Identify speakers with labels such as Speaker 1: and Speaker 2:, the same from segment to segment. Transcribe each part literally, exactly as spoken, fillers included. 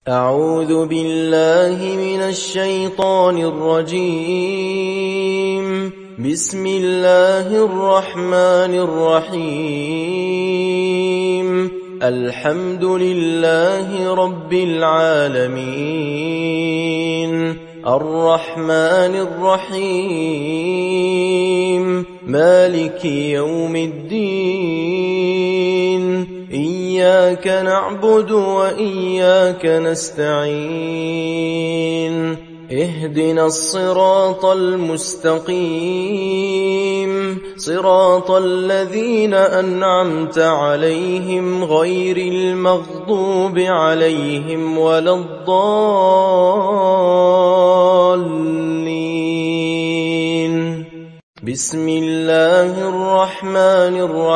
Speaker 1: أعوذ بالله من الشيطان الرجيم. بسم الله الرحمن الرحيم. الحمد لله رب العالمين، الرحمن الرحيم، مالك يوم الدين. إياك نعبد وإياك نستعين. اهدنا الصراط المستقيم، صراط الذين أنعمت عليهم غير المغضوب عليهم ولا الضالين. بسم الله الرحمن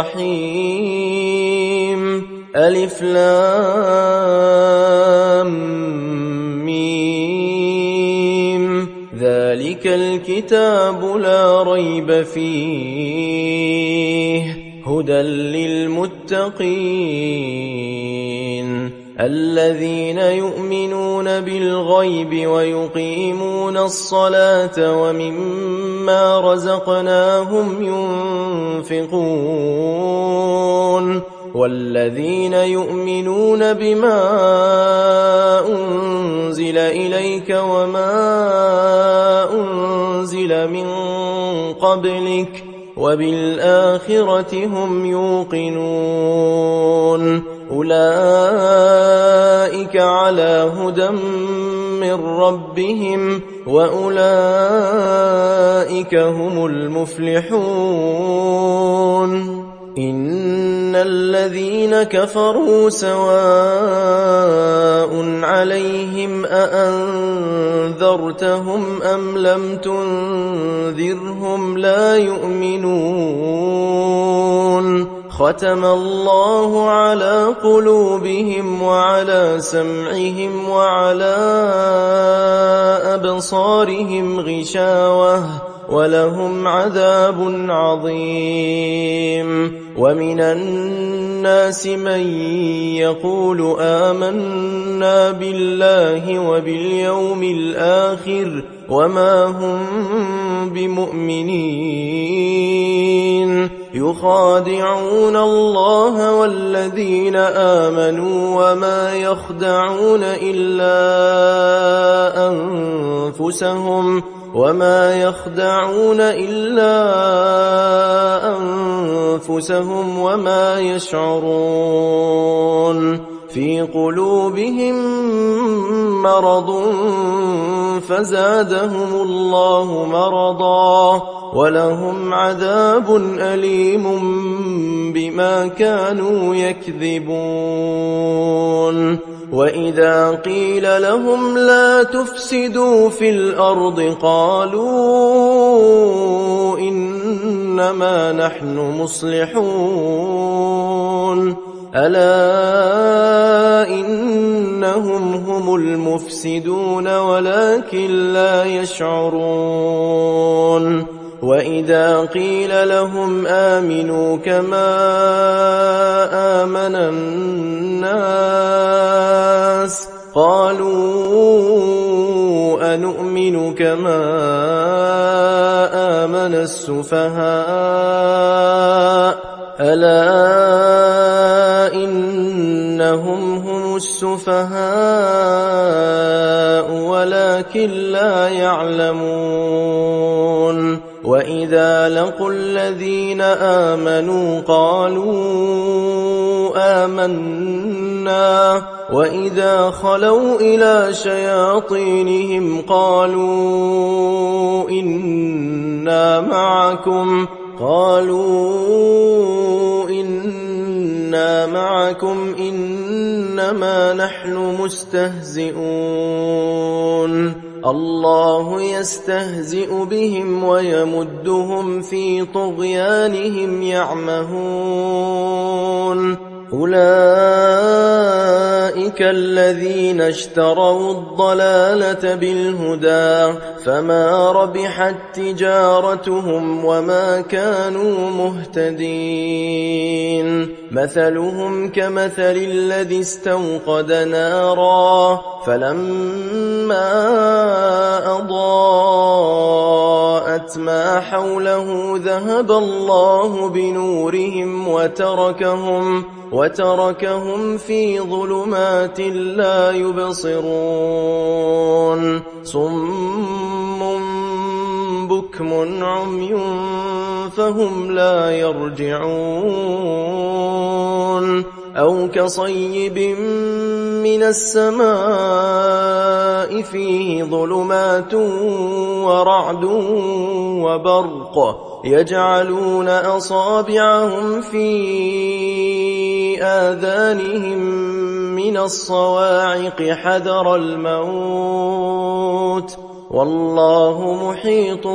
Speaker 1: الرحيم. ألف لام ميم. ذلك الكتاب لا ريب فيه، هدى للمتقين الذين يؤمنون بالغيب ويقيمون الصلاة ومما رزقناهم ينفقون، والذين يؤمنون بما أنزل إليك وما أنزل من قبلك وبالآخرة هم يوقنون. أولئك على هدى من ربهم وأولئك هم المفلحون. إن الذين كفروا سواء عليهم أأنذرتهم أم لم تنذرهم لا يؤمنون. ختم الله على قلوبهم وعلى سمعهم وعلى أبصارهم غشاوة ولهم عذاب عظيم. ومن الناس من يقول آمنا بالله وباليوم الآخر وما هم بمؤمنين، يخادعون الله والذين آمنوا وما يخدعون إلا أنفسهم وما يخدعون إلا أنفسهم وما يشعرون. في قلوبهم مرض فزادهم الله مرضا ولهم عذاب أليم بما كانوا يكذبون. وإذا قيل لهم لا تفسدوا في الأرض قالوا إنما نحن مصلحون. ألا إنهم هم المفسدون ولكن لا يشعرون. وإذا قيل لهم آمنوا كما آمن الناس قالوا أنؤمن كما آمن السفهاء. ألا إنهم هم السفهاء ولكن لا يعلمون. وإذا لقوا الذين آمنوا قالوا آمنا وإذا خلوا إلى شياطينهم قالوا إنا معكم قالوا إنا معكم إنما نحن مستهزئون. الله يستهزئ بهم ويمدهم في طغيانهم يعمهون. أولئك أولئك الذين اشتروا الضلالة بالهدى فما ربحت تجارتهم وما كانوا مهتدين مثلهم كمثل الذي استوقد نارا فلما أضاءت ما حوله ذهب الله بنورهم وتركهم وتركهم في ظلمات لا يبصرون صم بكم عمي فهم لا يرجعون أو كصيب من السماء فيه ظلمات ورعد وبرق يجعلون أصابعهم في آذانهم من الصواعق حذر الموت والله محيط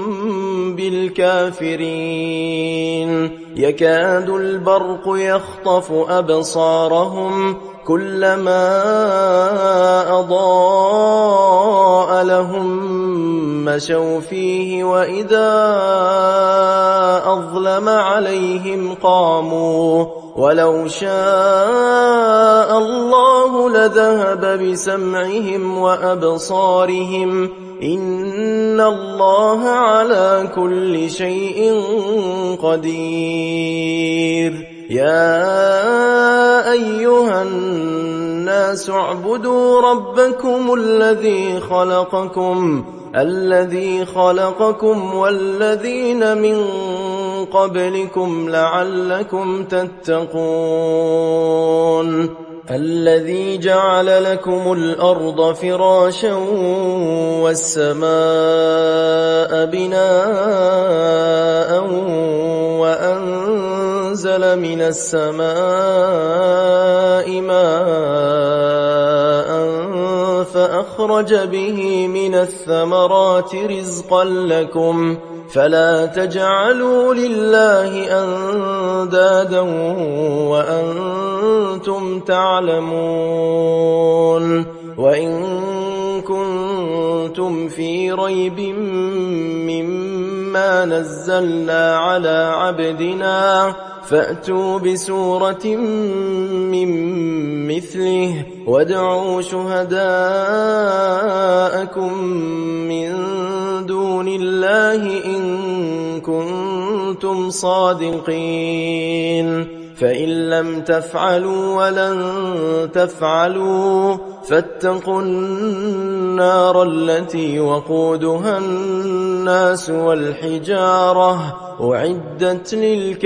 Speaker 1: بالكافرين يكاد البرق يخطف أبصارهم كلما أضاء لهم مشوا فيه وإذا أظلم عليهم قاموا ولو شاء الله لذهب بسمعهم وأبصارهم إن الله على كل شيء قدير يا أيها الناس اعبدوا ربكم الذي خلقكم الذي خلقكم والذين من قبلكم لعلكم تتقون الذي جعل لكم الأرض فراشا والسماء بناء وأنزل من السماء ماء فأخرج به من الثمرات رزقا لكم فلا تجعلوا لله أندادا وأنتم تعلمون وإن كنتم في ريب مما نزلنا على عبدنا فأتوا بسورة من مثله وادعوا شهداءكم من دون الله إن كنتم صادقين فإن لم تفعلوا ولن تفعلوا فاتقوا النار التي وقودها الناس والحجارة أعدت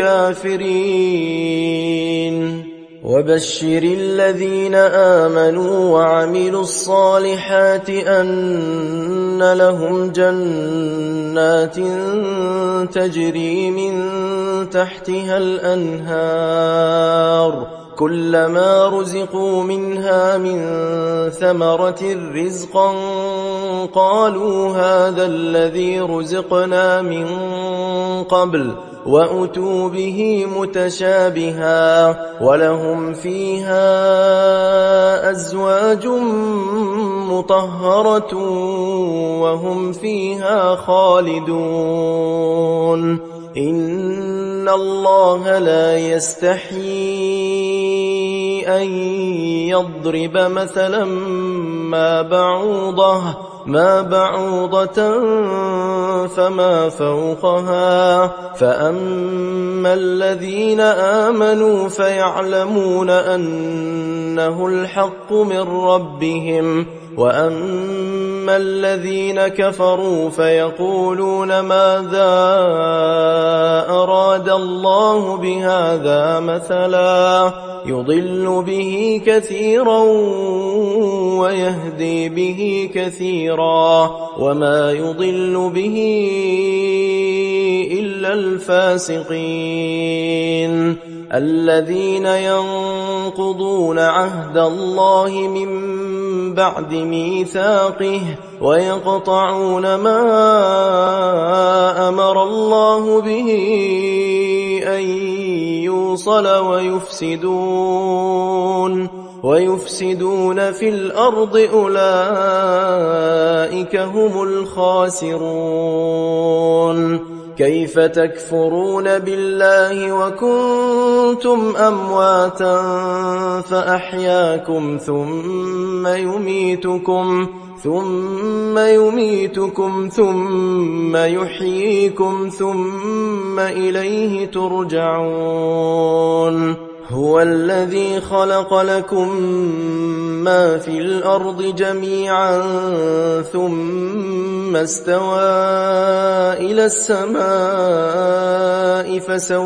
Speaker 1: للكافرين وبشر الذين آمنوا وعملوا الصالحات أن لهم جنات تجري من تحتها الأنهار كلما رزقوا منها من ثمرة رزقا قالوا هذا الذي رزقنا من قبل وأتوا به متشابها ولهم فيها أزواج مطهرة وهم فيها خالدون إن الله لا يستحيي أن يضرب مثلا ما بعوضة ما بعوضة فما فوقها فأما الذين آمنوا فيعلمون أنه الحق من ربهم وأما الذين كفروا فيقولون ماذا أراد الله بهذا مثلا يضل به كثيرا ويهدي به كثيرا وما يضل به إلا الفاسقين الذين ينقضون عهد الله من بعد ميثاقه ويقطعون ما أمر الله به أن يوصل ويفسدون ويفسدون في الأرض أولئك هم الخاسرون. كيف تكفرون بالله وكنتم أمواتا فأحياكم ثم يميتكم ثم يميتكم ثم يحييكم ثم إليه ترجعون. هو الذي خلق لكم ما في الأرض جميعا ثم استوى إلى السماء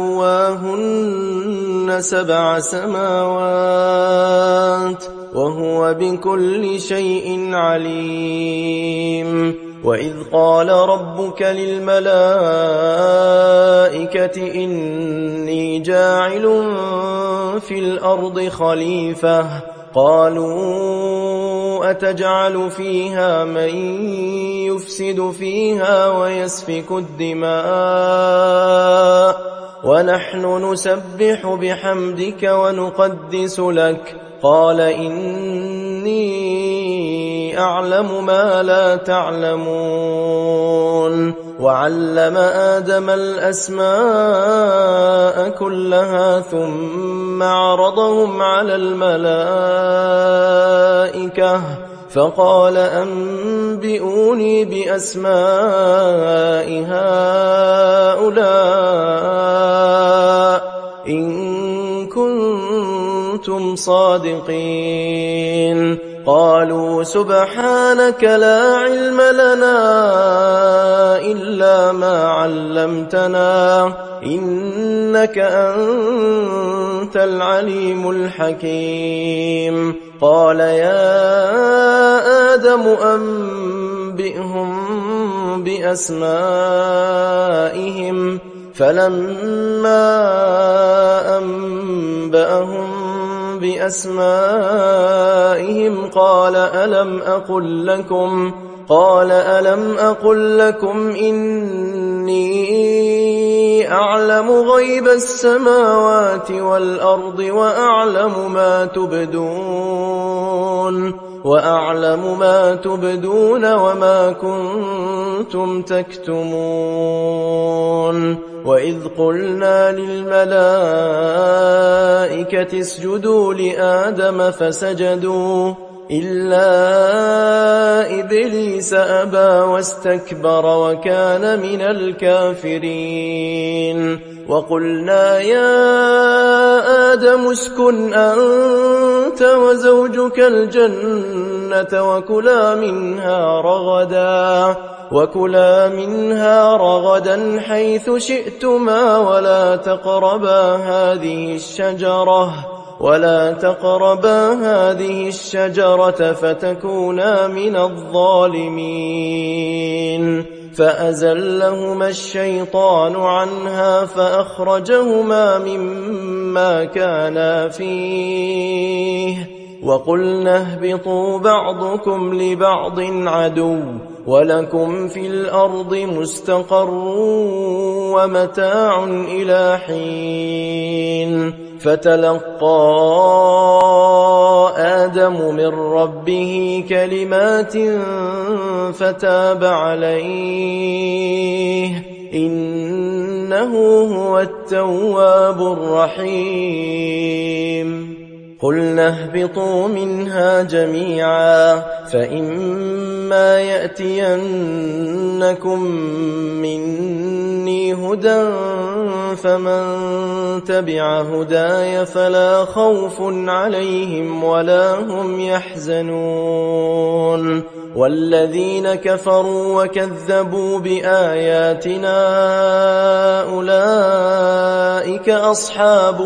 Speaker 1: فسواهن سبع سماوات وهو بكل شيء عليم. وإذ قال ربك للملائكة إني جاعل في الأرض خليفة قالوا أتجعل فيها من يفسد فيها ويسفك الدماء ونحن نسبح بحمدك ونقدس لك قال إني أعلم ما لا تعلمون. وعلم آدم الأسماء كلها ثم عرضهم على الملائكة فقال أنبئوني بأسماء هؤلاء إن كنتم صادقين. قالوا سبحانك لا علم لنا إلا ما علمتنا إنك أنت العليم الحكيم. قال يا آدم أنبئهم بأسمائهم فلما أنبأهم بأسمائهم قال ألم أقل لكم قال ألم أقل لكم إني أعلم غيب السماوات والأرض وأعلم ما تبدون وأعلم ما تبدون وما كنتم تكتمون. وإذ قلنا للملائكة اسجدوا لآدم فسجدوا إلا إبليس أبى واستكبر وكان من الكافرين. وقلنا يا آدم اسكن أنت وزوجك الجنة وكلا منها رغدا وكلا منها رغدا حيث شئتما ولا تقربا هذه الشجرة ولا تقربا هذه الشجرة فتكونا من الظالمين. فأزلهما الشيطان عنها فأخرجهما مما كانا فيه وقلنا اهبطوا بعضكم لبعض عدو ولكم في الأرض مستقر ومتاع إلى حين. فتلقى آدم من ربه كلمات فتاب عليه إنه هو التواب الرحيم. قلنا اهبطوا منها جميعا فإما يأتينكم مني هدى فمن تبع هداي فلا خوف عليهم ولا هم يحزنون. والذين كفروا وكذبوا بآياتنا أولئك أصحاب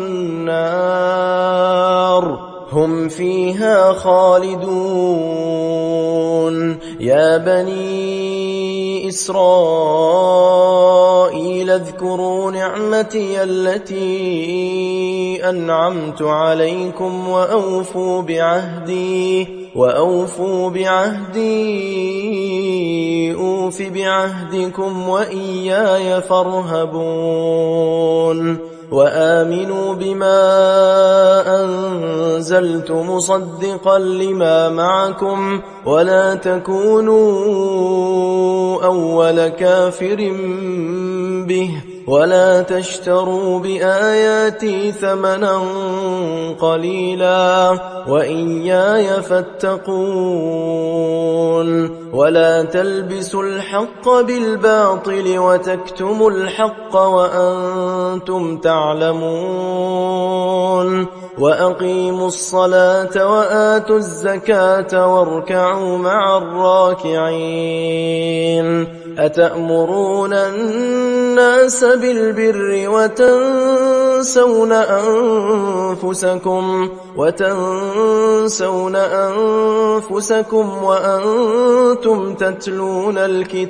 Speaker 1: النار هم فيها خالدون. يا بني إسرائيل اذكروا نعمتي التي أنعمت عليكم وأوفوا بعهدي وأوفوا بعهدي أوف بعهدكم وإياي فارهبون. وآمنوا بما أنزلت مصدقا لما معكم ولا تكونوا أول كافر به ولا تشتروا بآياتي ثمنا قليلا وإياي فاتقون ولا تلبسوا الحق بالباطل وتكتموا الحق وأنتم تعلمون وأقيموا الصلاة وآتوا الزكاة واركعوا مع الراكعين أتأمرون الناس بالبر وتنسون أنفسكم وتنسون أنفسكم وأنتم تتلون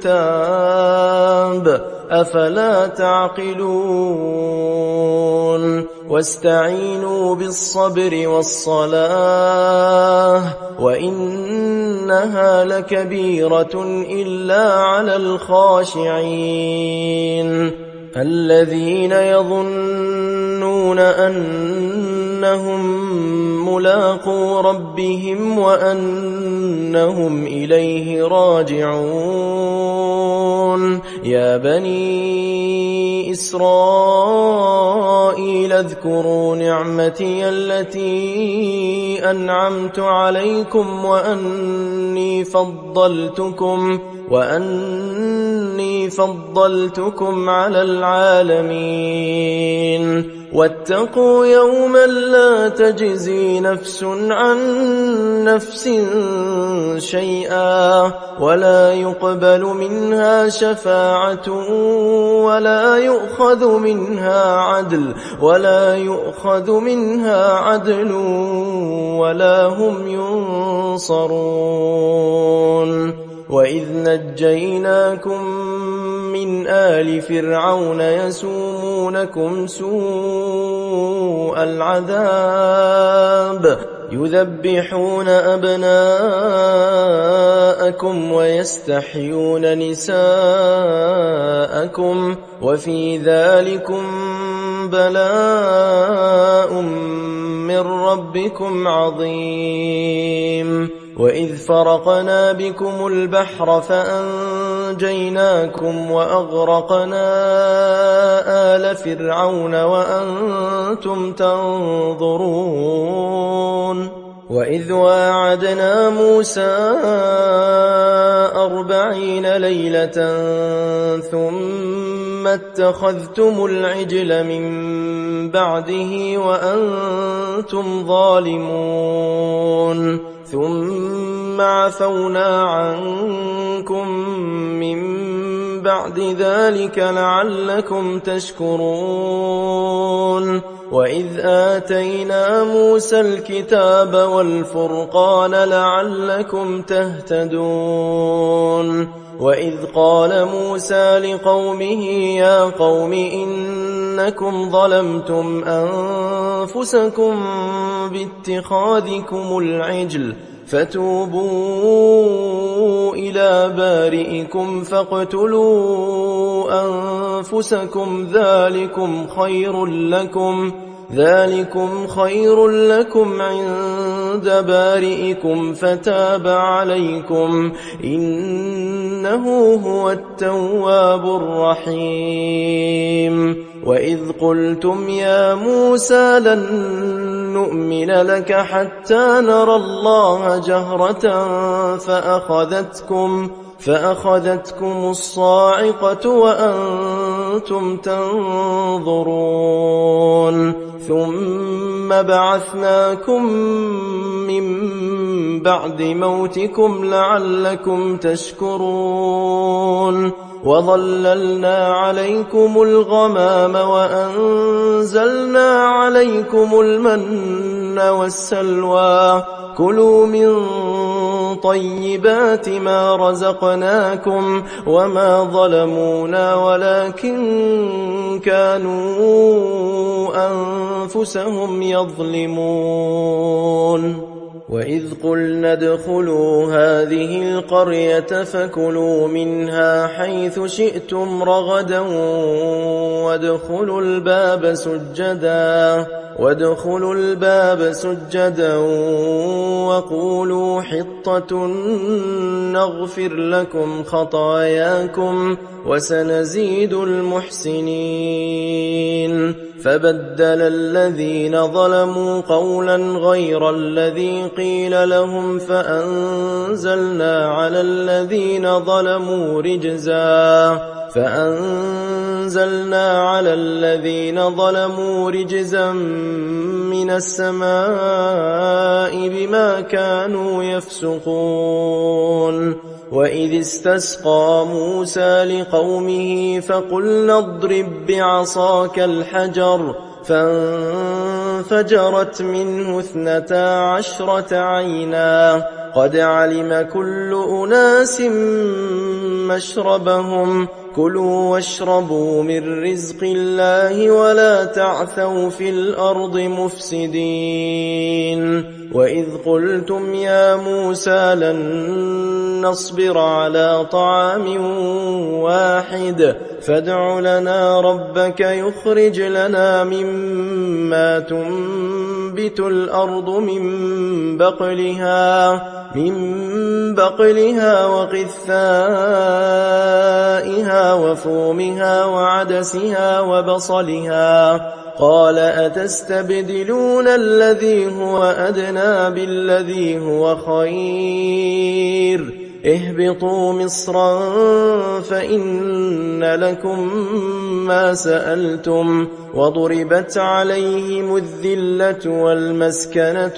Speaker 1: الكتاب أفلا تعقلون واستعينوا بالصبر والصلاة وإنها لكبيرة إلا على الخاشعين الذين يظنون أنهم ملاقو ربهم وأنهم إليه راجعون يا بني إسرائيل اذكروا نعمتي التي أنعمت عليكم وأني فضلتكم وأني فضلتكم على العالمين واتقوا يوما لا تجزي نفس عن نفس شيئا ولا يقبل منها شفاعة ولا يؤخذ منها عدل ولا يؤخذ منها عدل ولا هم ينصرون وإذ نجيناكم من آل فرعون يسومونكم سوء العذاب يذبحون أبناءكم ويستحيون نساءكم وفي ذلكم بلاء من ربكم عظيم وإذ فرقنا بكم البحر فأنجيناكم وأغرقنا آل فرعون وأنتم تنظرون وإذ واعدنا موسى أربعين ليلة ثم اتخذتم العجل من بعده وأنتم ظالمون ثم عفونا عنكم من بعد ذلك لعلكم تشكرون وإذ آتينا موسى الكتاب والفرقان لعلكم تهتدون وإذ قال موسى لقومه يا قوم إنكم ظلمتم أنفسكم باتخاذكم العجل فتوبوا إلى بارئكم فاقتلوا أنفسكم ذلكم خير لكم ذلكم خير لكم عند بارئكم فتاب عليكم إنه هو التواب الرحيم وإذ قلتم يا موسى لن نؤمن لك حتى نرى الله جهرة فأخذتكم فأخذتكم الصاعقة وأنتم تنظرون ثم بعثناكم من بعد موتكم لعلكم تشكرون وظللنا عليكم الغمام وأنزلنا عليكم المن والسلوى كلوا من طيبات ما رزقناكم وما ظلمونا ولكن كانوا أنفسهم يظلمون وإذ وإذ قلنا ادخلوا هذه القرية فكلوا منها حيث شئتم رغدا وادخلوا الباب سجدا وادخلوا الباب سجدا وقولوا حطة نغفر لكم خطاياكم وسنزيد المحسنين. فبدل الذين ظلموا قولا غير الذي قيل لهم فأنزلنا على الذين ظلموا رجزا فأنزلنا على الذين ظلموا رجزا من السماء بما كانوا يفسقون. وإذ استسقى موسى لقومه فقلنا اضرب بعصاك الحجر فانفجرت منه اثنتا عشرة عينا قد علم كل أناس مشربهم كلوا واشربوا من رزق الله ولا تعثوا في الأرض مفسدين. وإذ قلتم يا موسى لن نصبر على طعام واحد فادع لنا ربك يخرج لنا مما تنبت الأرض من بقلها من بقلها وقثائها وفومها وعدسها وبصلها قال أتستبدلون الذي هو أدنى بالذي هو خير اهبطوا مصرا فإن لكم ما سألتم وضربت عليهم الذلة والمسكنة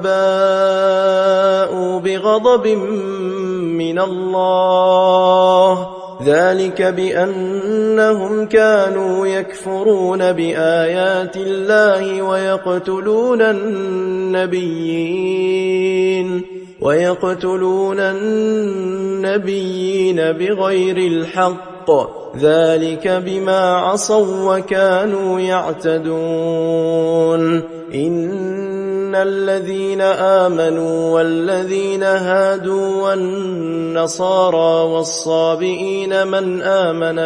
Speaker 1: وباءوا بغضب من الله ذلك بأنهم كانوا يكفرون بآيات الله ويقتلون النبيين ويقتلون النبيين بغير الحق ذلك بما عصوا وكانوا يعتدون. إن الذين آمنوا والذين هادوا والنصارى والصابئين من آمن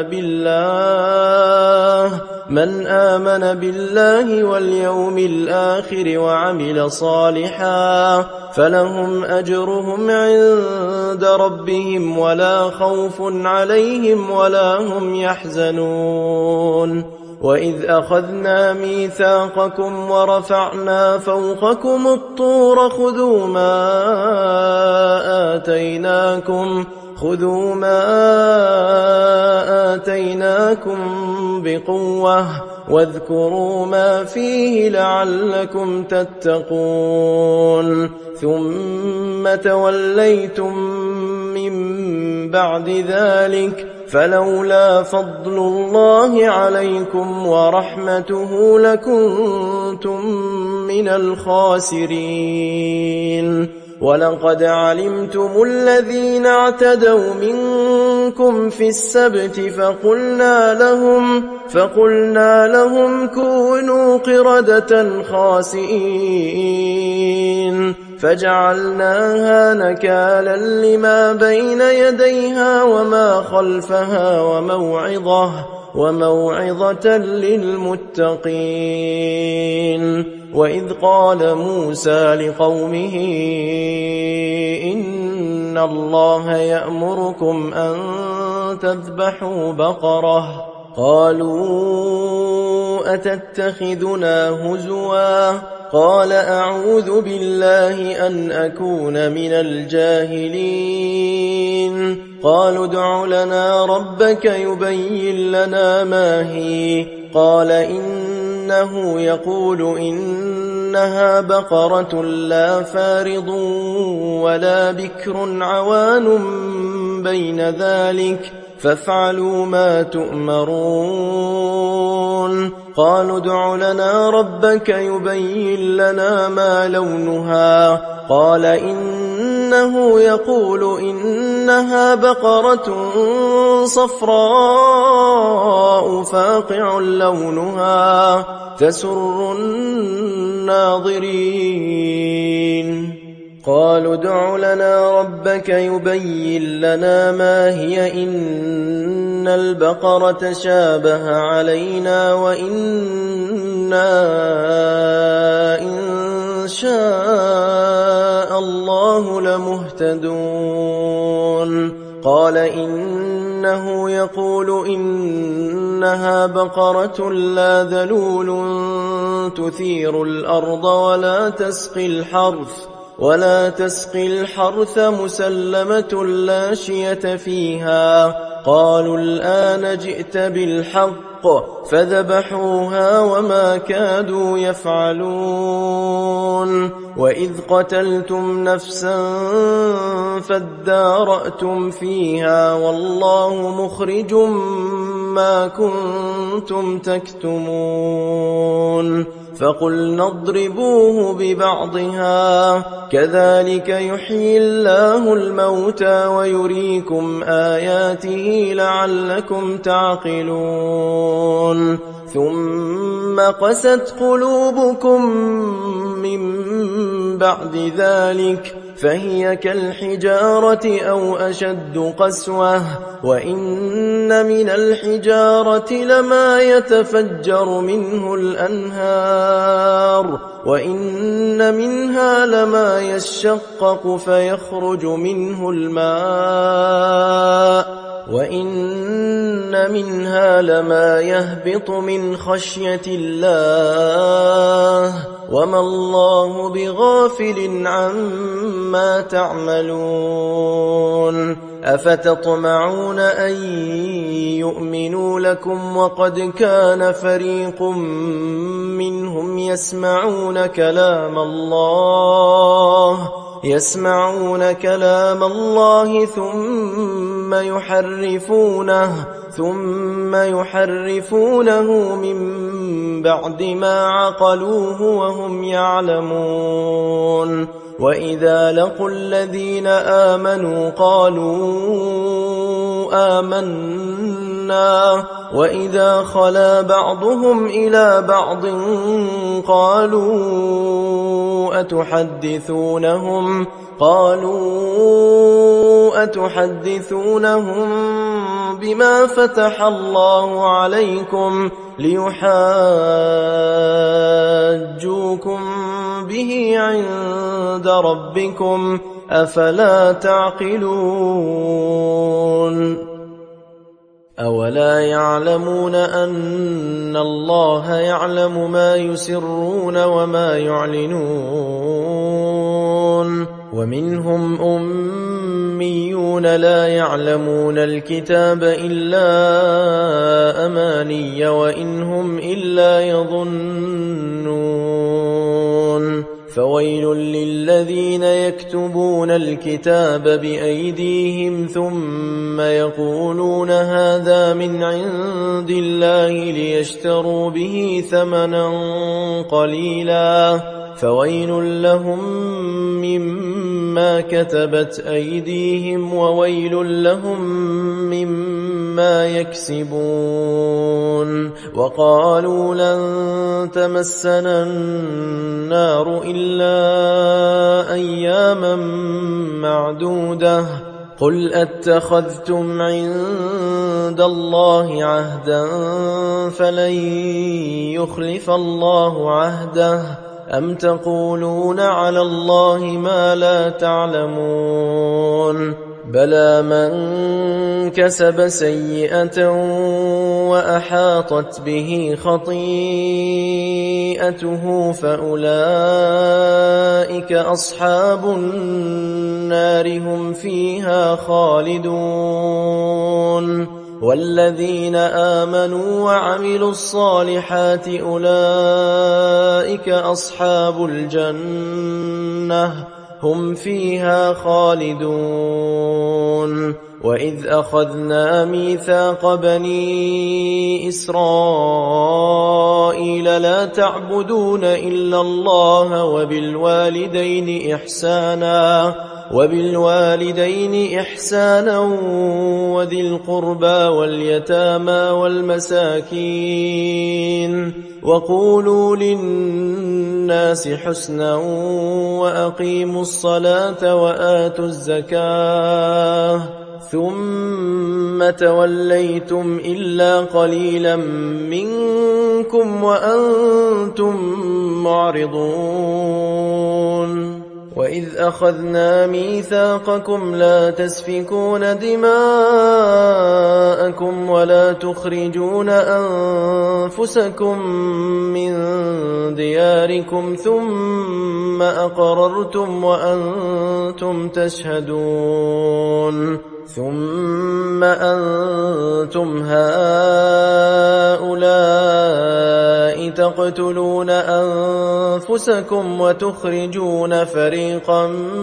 Speaker 1: بالله من آمن بالله واليوم الآخر وعمل صالحا فلهم أجرهم عند ربهم ولا خوف عليهم ولا هم يحزنون. وإذ أخذنا ميثاقكم ورفعنا فوقكم الطور خذوا ما آتيناكم خذوا ما آتيناكم بقوة واذكروا ما فيه لعلكم تتقون. ثم توليتم من بعد ذلك فلولا فضل الله عليكم ورحمته لكنتم من الخاسرين. ولقد علمتم الذين اعتدوا منكم في السبت فقلنا لهم فقلنا لهم كونوا قردة خاسئين فجعلناها نكالا لما بين يديها وما خلفها وموعظة وموعظة للمتقين. وإذ قال موسى لقومه إن الله يأمركم أن تذبحوا بقرة قالوا أتتخذنا هزوا قال أعوذ بالله أن أكون من الجاهلين. قالوا ادع لنا ربك يبين لنا ما هي قال إنه يقول إنها بقرة لا فارض ولا بكر عوان بين ذلك فافعلوا ما تؤمرون. قالوا ادع لنا ربك يبين لنا ما لونها قال إنه يقول إنها بقرة صفراء فاقع لونها تسر الناظرين. قالوا ادع لنا ربك يبين لنا ما هي إن البقرة تشابه علينا وإنا إن شاء الله لمهتدون قال إنه يقول إنها بقرة لا ذلول تثير الأرض ولا تسقي الحرث ولا تسقي الحرث مسلمة لا شية فيها قالوا الآن جئت بالحق فذبحوها وما كادوا يفعلون وإذ قتلتم نفسا فادارأتم فيها والله مخرج ما كنتم تكتمون فقلنا اضربوه ببعضها كذلك يحيي الله الموتى ويريكم آياته لعلكم تعقلون ثم قست قلوبكم من بعد ذلك فهي كالحجارة أو أشد قسوة وإن من الحجارة لما يتفجر منه الأنهار وإن منها لما يشقق فيخرج منه الماء وإن منها لما يهبط من خشية الله وما الله بغافل عما تعملون أفتطمعون أن يؤمنوا لكم وقد كان فريق منهم يسمعون كلام الله يسمعون كلام الله ثم يحرفونه ثم يحرفونه من بعد ما عقلوه وهم يعلمون وإذا لقوا الذين آمنوا قالوا آمنا وإذا خلا بعضهم إلى بعض قالوا أتحدثونهم قالوا أتحدثونهم بما فتح الله عليكم ليحاجوكم به عند ربكم أفلا تعقلون أولا يعلمون أن الله يعلم ما يسرون وما يعلنون ومنهم أميون لا يعلمون الكتاب إلا أماني وإنهم إلا يظنون فويل للذين يكتبون الكتاب بأيديهم ثم يقولون هذا من عند الله ليشتروا به ثمنا قليلا فويل لهم مما كتبت أيديهم وويل لهم مما يكسبون وقالوا لن تمسنا النار إلا أياما معدودة قل أتخذتم عند الله عهدا فلن يخلف الله عهده أم تقولون على الله ما لا تعلمون بلى من كسب سيئة وأحاطت به خطيئته فأولئك أصحاب النار هم فيها خالدون والذين آمنوا وعملوا الصالحات أولئك أصحاب الجنة هم فيها خالدون وإذ أخذنا ميثاق بني إسرائيل لا تعبدون إلا الله وبالوالدين إحسانا وبالوالدين إحسانا وذي القربى واليتامى والمساكين وقولوا للناس حسنا وأقيموا الصلاة وآتوا الزكاة ثم توليتم إلا قليلا منكم وأنتم معرضون وإذ أخذنا ميثاقكم لا تسفكون دماءكم ولا تخرجون أنفسكم من دياركم ثم أقررتم وأنتم تشهدون ثم أنتم هؤلاء تقتلون أنفسكم وتخرجون فريقا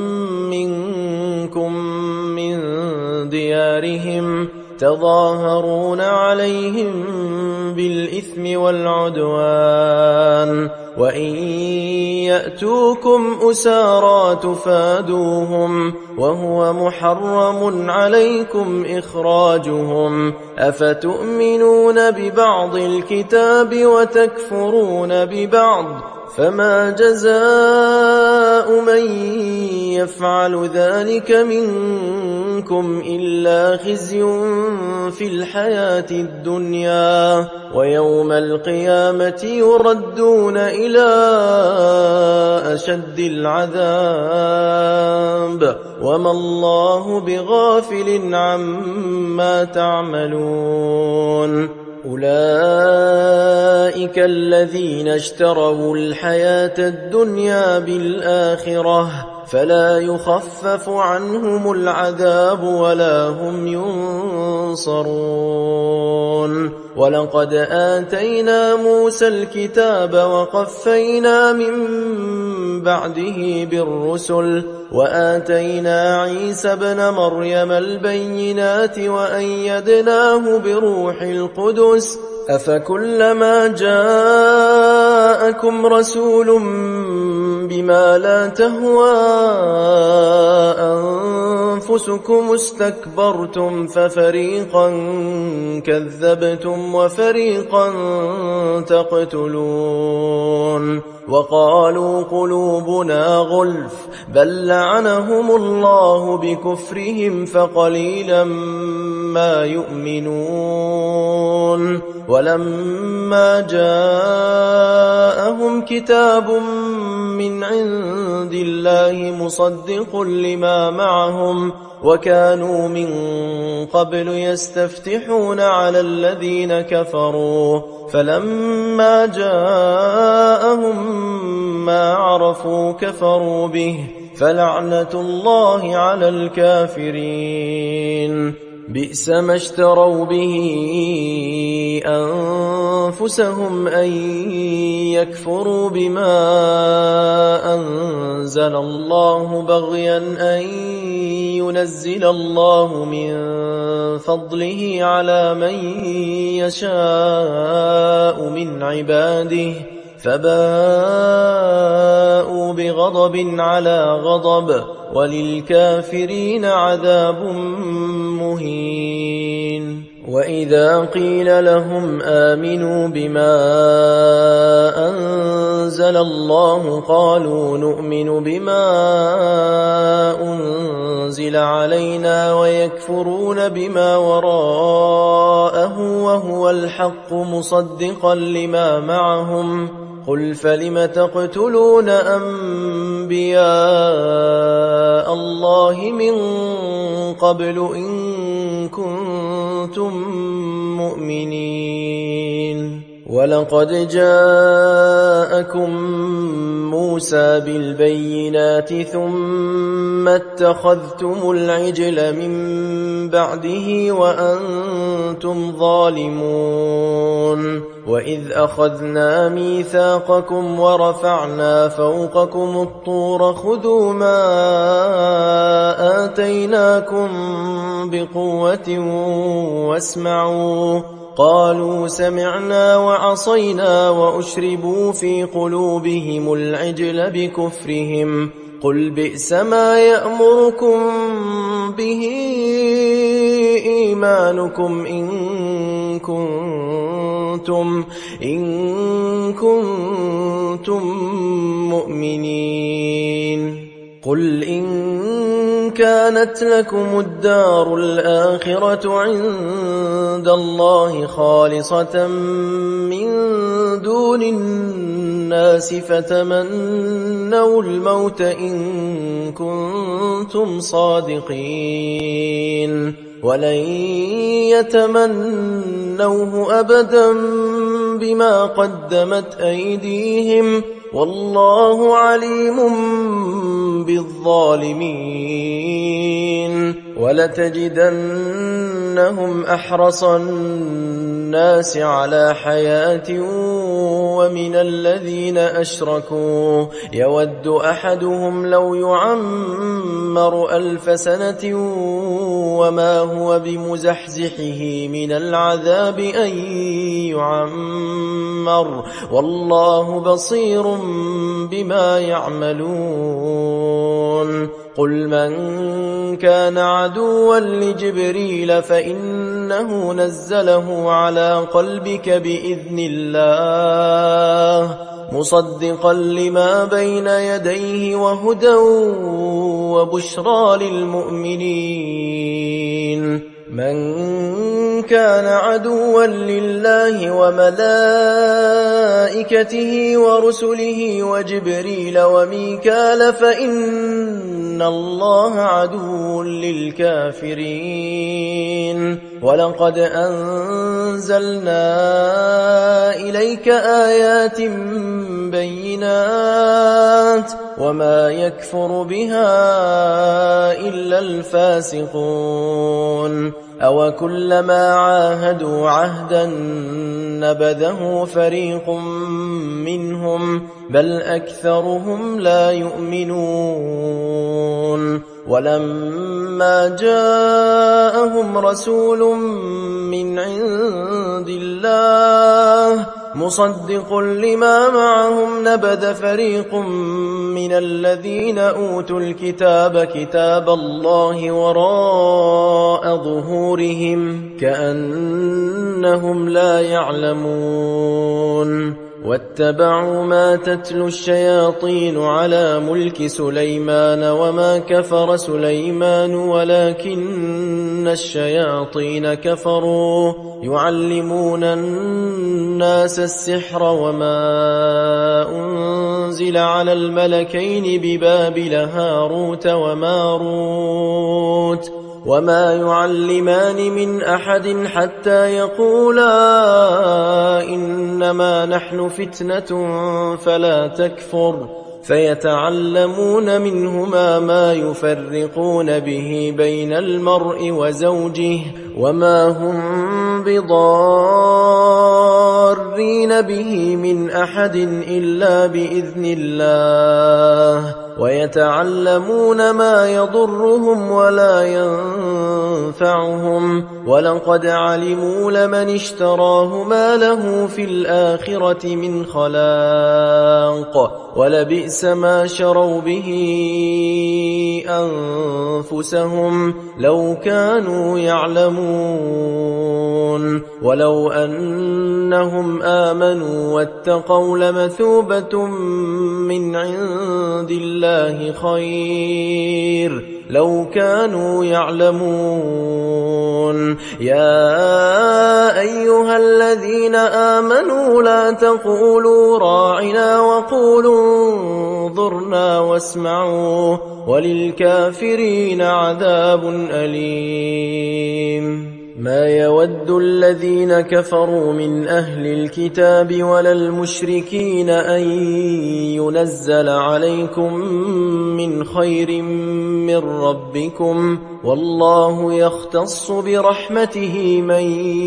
Speaker 1: منكم من ديارهم تظاهرون عليهم بالإثم والعدوان وإن يأتوكم أسارى تفادوهم وهو محرم عليكم إخراجهم أفتؤمنون ببعض الكتاب وتكفرون ببعض فما جزاء من يفعل ذلك منكم إلا خزي في الحياة الدنيا ويوم القيامة يردون إلى أشد العذاب وما الله بغافل عما تعملون أولئك الذين اشتروا الحياة الدنيا بالآخرة فلا يخفف عنهم العذاب ولا هم ينصرون ولقد آتينا موسى الكتاب وقفينا من بعده بالرسل وآتينا عيسى ابن مريم البينات وأيدناه بروح القدس أفكلما جاءكم رسول بما لا تهوى أنفسكم استكبرتم ففريقا كذبتم وفريقا تقتلون وقالوا قلوبنا غلف بل لعنهم الله بكفرهم فقليلا ما يؤمنون ولما جاءهم كتاب من عند الله مصدق لما معهم وكانوا من قبل يستفتحون على الذين كفروا فلما جاءهم ما عرفوا كفروا به فلعنة الله على الكافرين بئس ما اشتروا به أنفسهم أن يكفروا بما أنزل الله بغيا أن ينزل الله من فضله على من يشاء من عباده فباءوا بغضب على غضب وللكافرين عذاب مهين وإذا قيل لهم آمنوا بما أنزل الله قالوا نؤمن بما أنزل علينا ويكفرون بما وراءه وهو الحق مصدقا لما معهم قل فلم تقتلون أنبياء الله من قبل إن كنتم مؤمنين ولقد جاءكم موسى بالبينات ثم اتخذتم العجل من بعده وأنتم ظالمون وإذ أخذنا ميثاقكم ورفعنا فوقكم الطور خذوا ما آتيناكم بقوة واسمعوا قالوا سمعنا وعصينا وأشربوا في قلوبهم العجل بكفرهم قل بئس ما يأمركم به إيمانكم إن كنتم, إن كنتم مؤمنين. قل إن كانت لكم الدار الآخرة عند الله خالصة من دون الناس فتمنوا الموت إن كنتم صادقين ولن يتمنوه أبدا بما قدمت أيديهم والله عليم بالظالمين. ولتجدنهم أحرص الناس على حياة ومن الذين أشركوا يود أحدهم لو يعمر ألف سنة وما هو بمزحزحه من العذاب أن يعمر والله بصير بما يعملون. قل من كان عدوا لجبريل فإنه نزله على قلبك بإذن الله مصدقا لما بين يديه وهدى وبشرى للمؤمنين. من كان عدوا لله وملائكته ورسله وجبريل وميكال فإن الله عدو للكافرين. ولقد أنزلنا إليك آيات بينات وما يكفر بها إلا الفاسقون. أو كلما عاهدوا عهدا نبذه فريق منهم بل أكثرهم لا يؤمنون. ولما جاءهم رسول من عند الله مصدق لما معهم نبذ فريق من الذين أوتوا الكتاب كتاب الله وراء ظهورهم كأنهم لا يعلمون. واتبعوا ما تتلو الشياطين على ملك سليمان وما كفر سليمان ولكن الشياطين كفروا يعلمون الناس السحر وما أنزل على الملكين ببابل هاروت وماروت وما يعلمان من أحد حتى يقولا إنما نحن فتنة فلا تكفر فيتعلمون منهما ما يفرقون به بين المرء وزوجه وما هم بضارين به من أحد إلا بإذن الله ويتعلمون ما يضرهم ولا ينفعهم ولقد علموا لمن اشتراه ما له في الآخرة من خلاق ولبئس ما شروا به أنفسهم لو كانوا يعلمون. ولو أنهم آمنوا واتقوا لمثوبة من عند الله خير لو كانوا يعلمون. يا أيها الذين آمنوا لا تقولوا راعنا وقولوا انظرنا واسمعوا وللكافرين عذاب أليم. ما يود الذين كفروا من أهل الكتاب ولا المشركين أن ينزل عليكم من خير من ربكم والله يختص برحمته من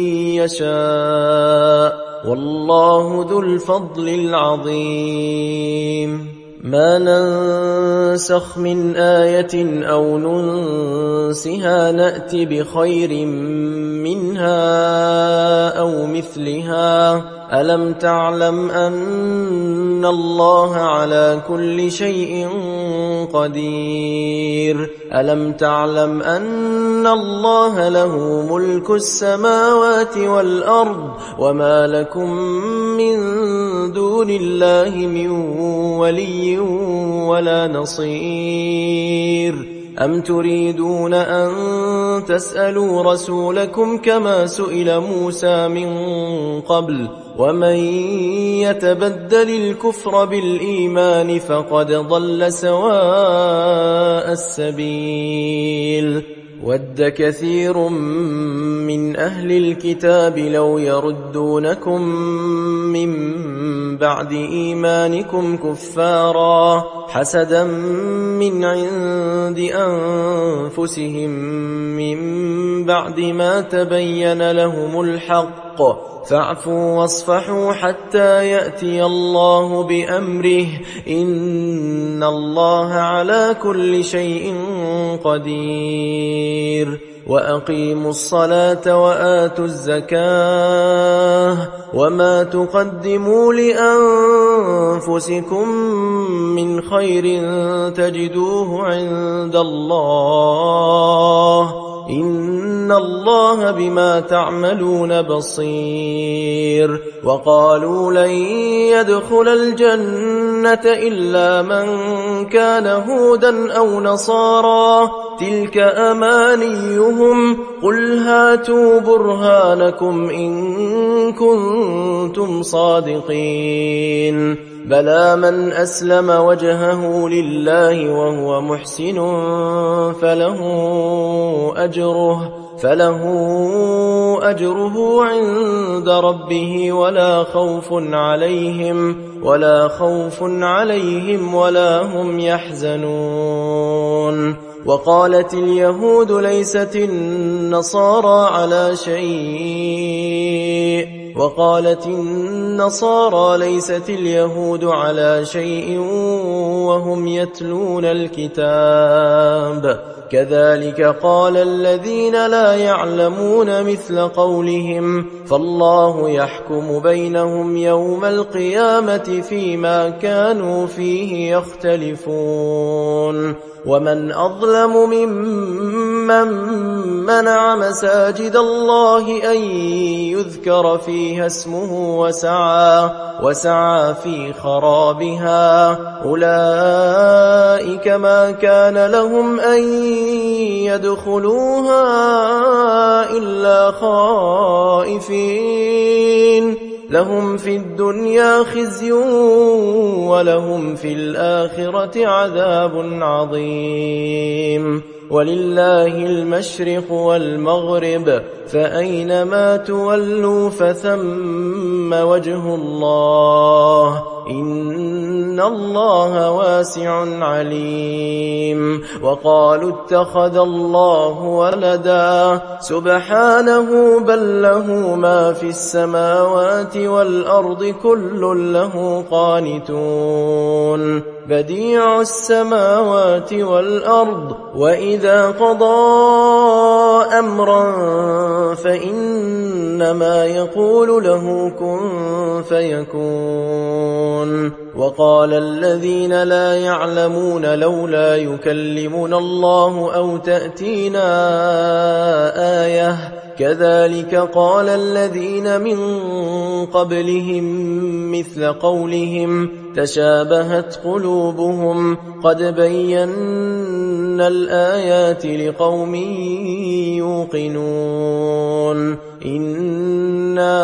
Speaker 1: يشاء والله ذو الفضل العظيم. ما ننسخ من آية أو ننسها نأت بخير منها أو مثلها ألم تعلم أن الله على كل شيء قدير ألم تعلم أن الله له ملك السماوات والأرض وما لكم من دون الله من ولي ولا نصير أم تريدون أن تسألوا رسولكم كما سئل موسى من قبل ومن يتبدل الكفر بالإيمان فقد ضل سواء السبيل ود كثير من أهل الكتاب لو يردونكم من بعد إيمانكم كفارا حسدا من عند أنفسهم من بعد ما تبين لهم الحق فاعفوا واصفحوا حتى يأتي الله بأمره إن الله على كل شيء قدير وأقيموا الصلاة وآتوا الزكاة وما تقدموا لأنفسكم من خير تجدوه عند الله إن الله بما تعملون بصير وقالوا لن يدخل الجنة إلا من كان هودا أو نصارى تلك أمانيهم قل هاتوا برهانكم إن كنتم صادقين بلى من أسلم وجهه لله وهو محسن فله أجره فله أجره عند ربه ولا خوف عليهم ولا خوف عليهم ولا هم يحزنون وقالت اليهود ليست النصارى على شيء وقالت النصارى ليست اليهود على شيء وهم يتلون الكتاب كذلك قال الذين لا يعلمون مثل قولهم فالله يحكم بينهم يوم القيامة فيما كانوا فيه يختلفون ومن أظلم ممن منع مساجد الله أن يذكر فيها اسمه وسعى, وسعى في خرابها أولئك ما كان لهم أن يدخلوها إلا خائفين لهم في الدنيا خزي ولهم في الآخرة عذاب عظيم ولله المشرق والمغرب فأينما تولوا فثم وجه الله إن الله واسع عليم وقالوا اتخذ الله ولدا سبحانه بل له ما في السماوات والأرض كل له قانتون بديع السماوات والأرض وإذا قضى أمرا فإنما يقول له كن فيكون وقال الذين لا يعلمون لولا يكلمنا الله أو تأتينا آية كذلك قال الذين من قبلهم مثل قولهم تشابهت قلوبهم قد بينا الآيات لقوم يوقنون إنا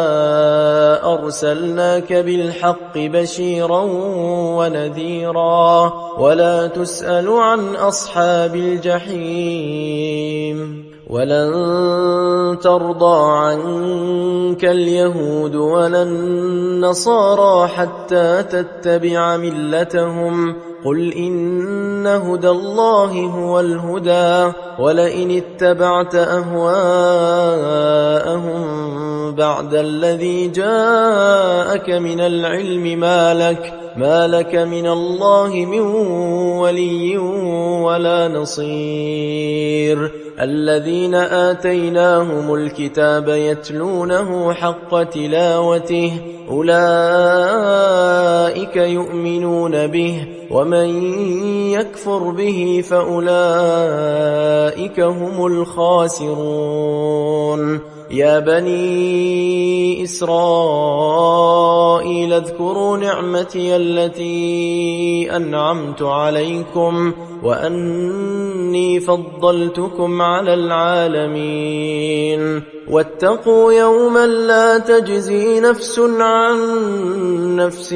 Speaker 1: أرسلناك بالحق بشيرا ونذيرا ولا تسأل عن أصحاب الجحيم ولن ترضى عنك اليهود ولا النصارى حتى تتبع ملتهم قل إن هدى الله هو الهدى ولئن اتبعت أهواءهم بعد الذي جاءك من العلم ما لك ما لك من الله من ولي ولا نصير الذين آتيناهم الكتاب يتلونه حق تلاوته أولئك يؤمنون به ومن يكفر به فأولئك هم الخاسرون يا بني إسرائيل اذكروا نعمتي التي أنعمت عليكم وأني فضلتكم على العالمين واتقوا يوما لا تجزي نفس عن نفس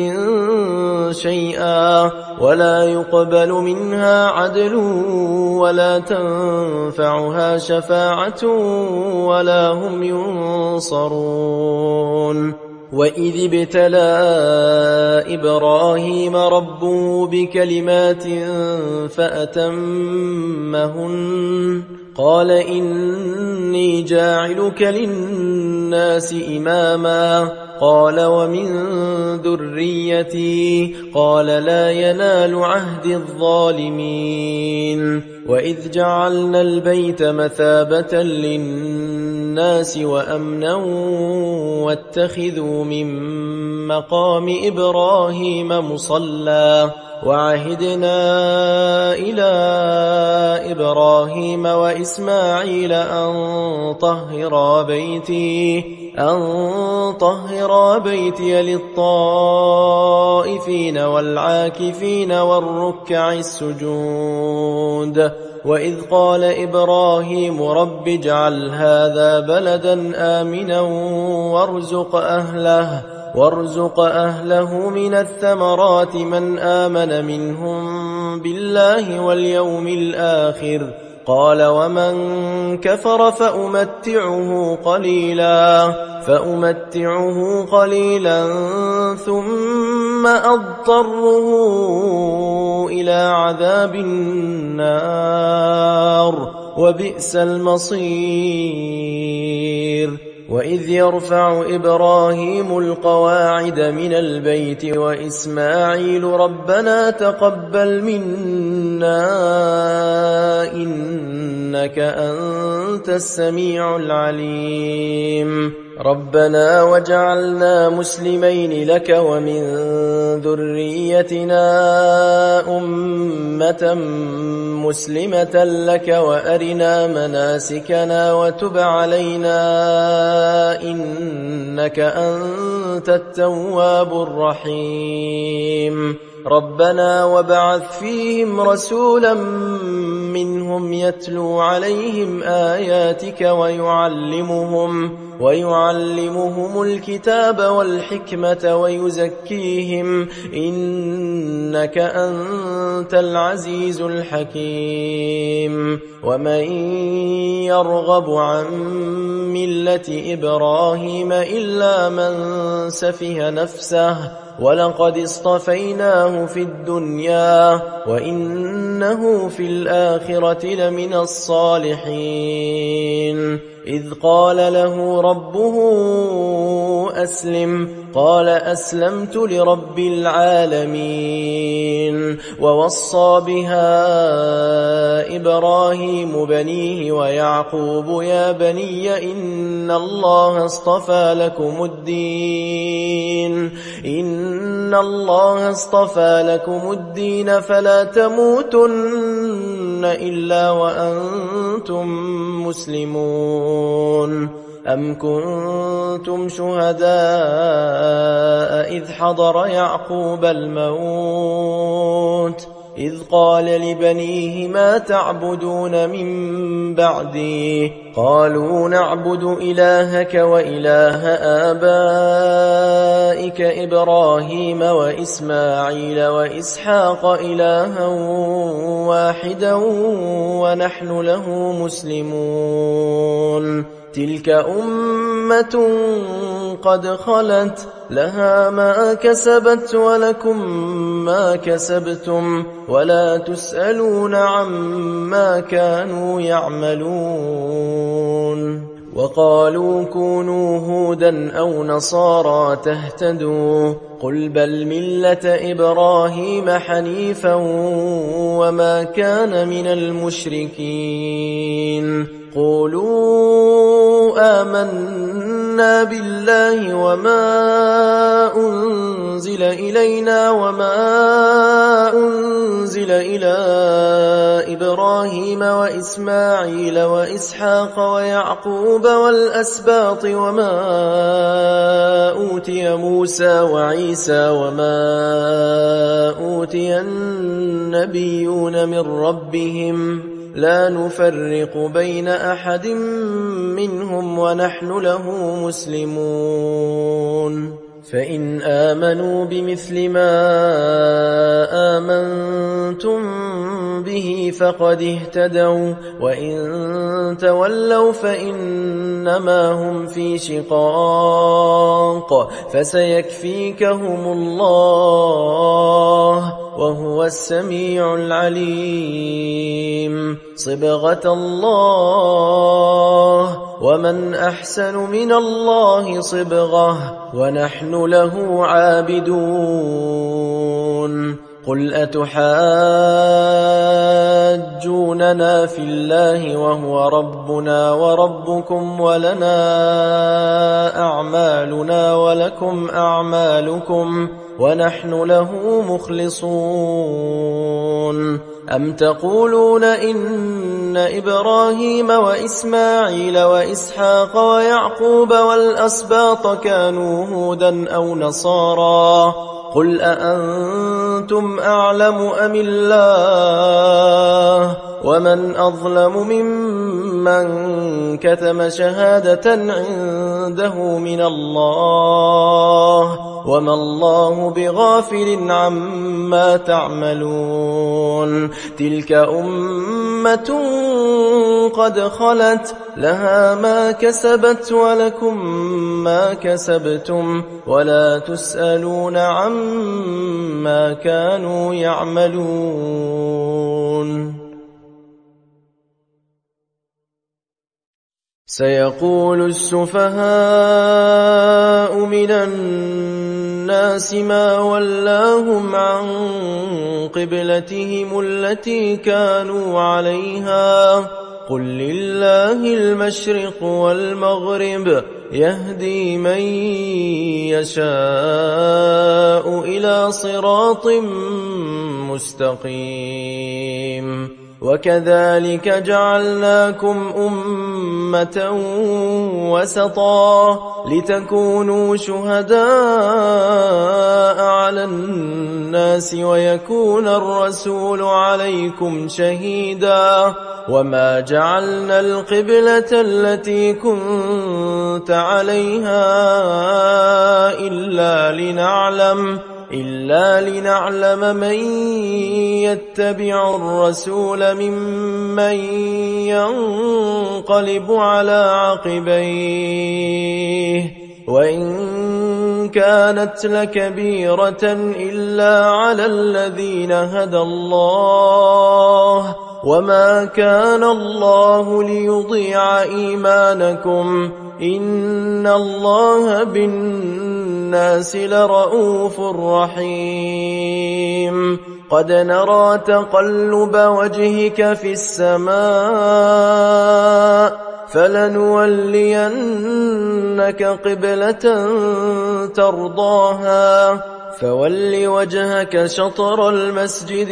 Speaker 1: شيئا ولا يقبل منها عدل ولا تنفعها شفاعة ولا هم ينصرون وإذ ابتلى إبراهيم ربه بكلمات فأتمهن قال إني جاعلك للناس إماما قال ومن ذريتي قال لا ينال عهد الظالمين وإذ جعلنا البيت مثابة للناس وأمنا واتخذوا من مقام إبراهيم مصلى وعهدنا إلى إبراهيم وإسماعيل أن طهرا بيتي أن طهرا بيتي للطائفين والعاكفين والركع السجود وإذ قال إبراهيم رب اجعل هذا بلدا آمنا وارزق أهله وارزق أهله من الثمرات من آمن منهم بالله واليوم الآخر قال ومن كفر فأمتعه قليلا فأمتعه قليلا ثم أضطره إلى عذاب النار وبئس المصير وإذ يرفع إبراهيم القواعد من البيت وإسماعيل ربنا تقبل منا إنك أنت السميع العليم ربنا وجعلنا مسلمين لك ومن ذريتنا أمة مسلمة لك وأرنا مناسكنا وتب علينا إنك أنت التواب الرحيم ربنا وابعث فيهم رسولا منهم يتلو عليهم آياتك ويعلمهم ويعلمهم الكتاب والحكمة ويزكيهم إنك أنت العزيز الحكيم ومن يرغب عن ملة إبراهيم إلا من سفه نفسه ولقد اصطفيناه في الدنيا وإنه في الآخرة لمن الصالحين إذ قال له ربه أسلم قال أسلمت لرب العالمين ووصى بها إبراهيم بنيه ويعقوب يا بني إن الله اصطفى لكم الدين إن الله اصطفى لكم الدين فلا تموتن إلا وأنتم مسلمون أم كنتم شهداء إذ حضر يعقوب الموت إذ قال لبنيه ما تعبدون من بعدي قالوا نعبد إلهك وإله آبائك إبراهيم وإسماعيل وإسحاق إلها واحدا ونحن له مسلمون تلك أمة قد خلت لها ما كسبت ولكم ما كسبتم ولا تسألون عما كانوا يعملون وقالوا كونوا هودا أو نصارى تهتدوا قل بل ملة إبراهيم حنيفا وما كان من المشركين قولوا آمنا بالله وما أنزل إلينا وما أنزل إلى إبراهيم وإسماعيل وإسحاق ويعقوب والأسباط وما أوتي موسى وعيسى وما أوتي النبيون من ربهم لا نفرق بين أحد منهم ونحن له مسلمون فإن آمنوا بمثل ما آمنتم به فقد اهتدوا وإن تولوا فإنما هم في شقاق فسيكفيكهم الله وهو السميع العليم صبغة الله ومن أحسن من الله صبغة ونحن له عابدون قل أتحاجوننا في الله وهو ربنا وربكم ولنا أعمالنا ولكم أعمالكم ونحن له مخلصون أم تقولون إن إبراهيم وإسماعيل وإسحاق ويعقوب والأسباط كانوا هودا أو نصارى قل أأنتم أعلم أم الله ومن أظلم ممن كتم شهادة عنده من الله وما الله بغافل عما تعملون تلك أمة قد خلت لها ما كسبت ولكم ما كسبتم ولا تسألون عما كانوا يعملون سيقول السفهاء من الناس ما ولاهم عن قبلتهم التي كانوا عليها قل لله المشرق والمغرب يهدي من يشاء إلى صراط مستقيم وكذلك جعلناكم أمة وسطا لتكونوا شهداء على الناس ويكون الرسول عليكم شهيدا وما جعلنا القبلة التي كنت عليها إلا لنعلم إلا لنعلم من يتبع الرسول ممن ينقلب على عقبيه وإن كانت لكبيرة إلا على الذين هدى الله وما كان الله ليضيع إيمانكم إن الله بالناس لرؤوف رحيم قد نرى تقلب وجهك في السماء فلنولينك قبلة ترضاها فول وجهك شطر المسجد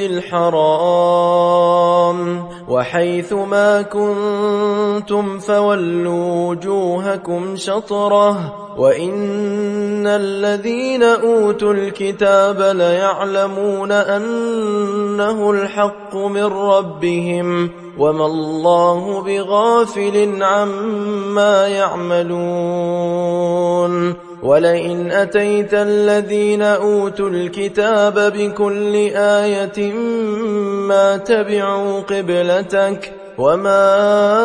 Speaker 1: الحرام وحيث ما كنتم فولوا وجوهكم شطره وإن الذين أوتوا الكتاب ليعلمون أنه الحق من ربهم وما الله بغافل عما يعملون ولئن أتيت الذين أوتوا الكتاب بكل آية ما تبعوا قبلتك وما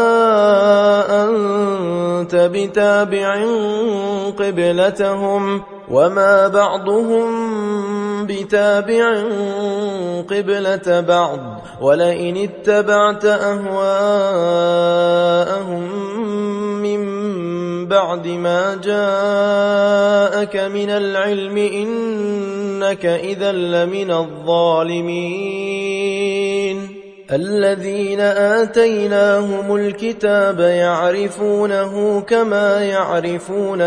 Speaker 1: أنت بتابع قبلتهم وما بعضهم بتابع قبلة بعض ولئن اتبعت أهواءهم من بعد ما جاءك من العلم إنك إذا لمن الظالمين الذين آتيناهم الكتاب يعرفونه كما يعرفون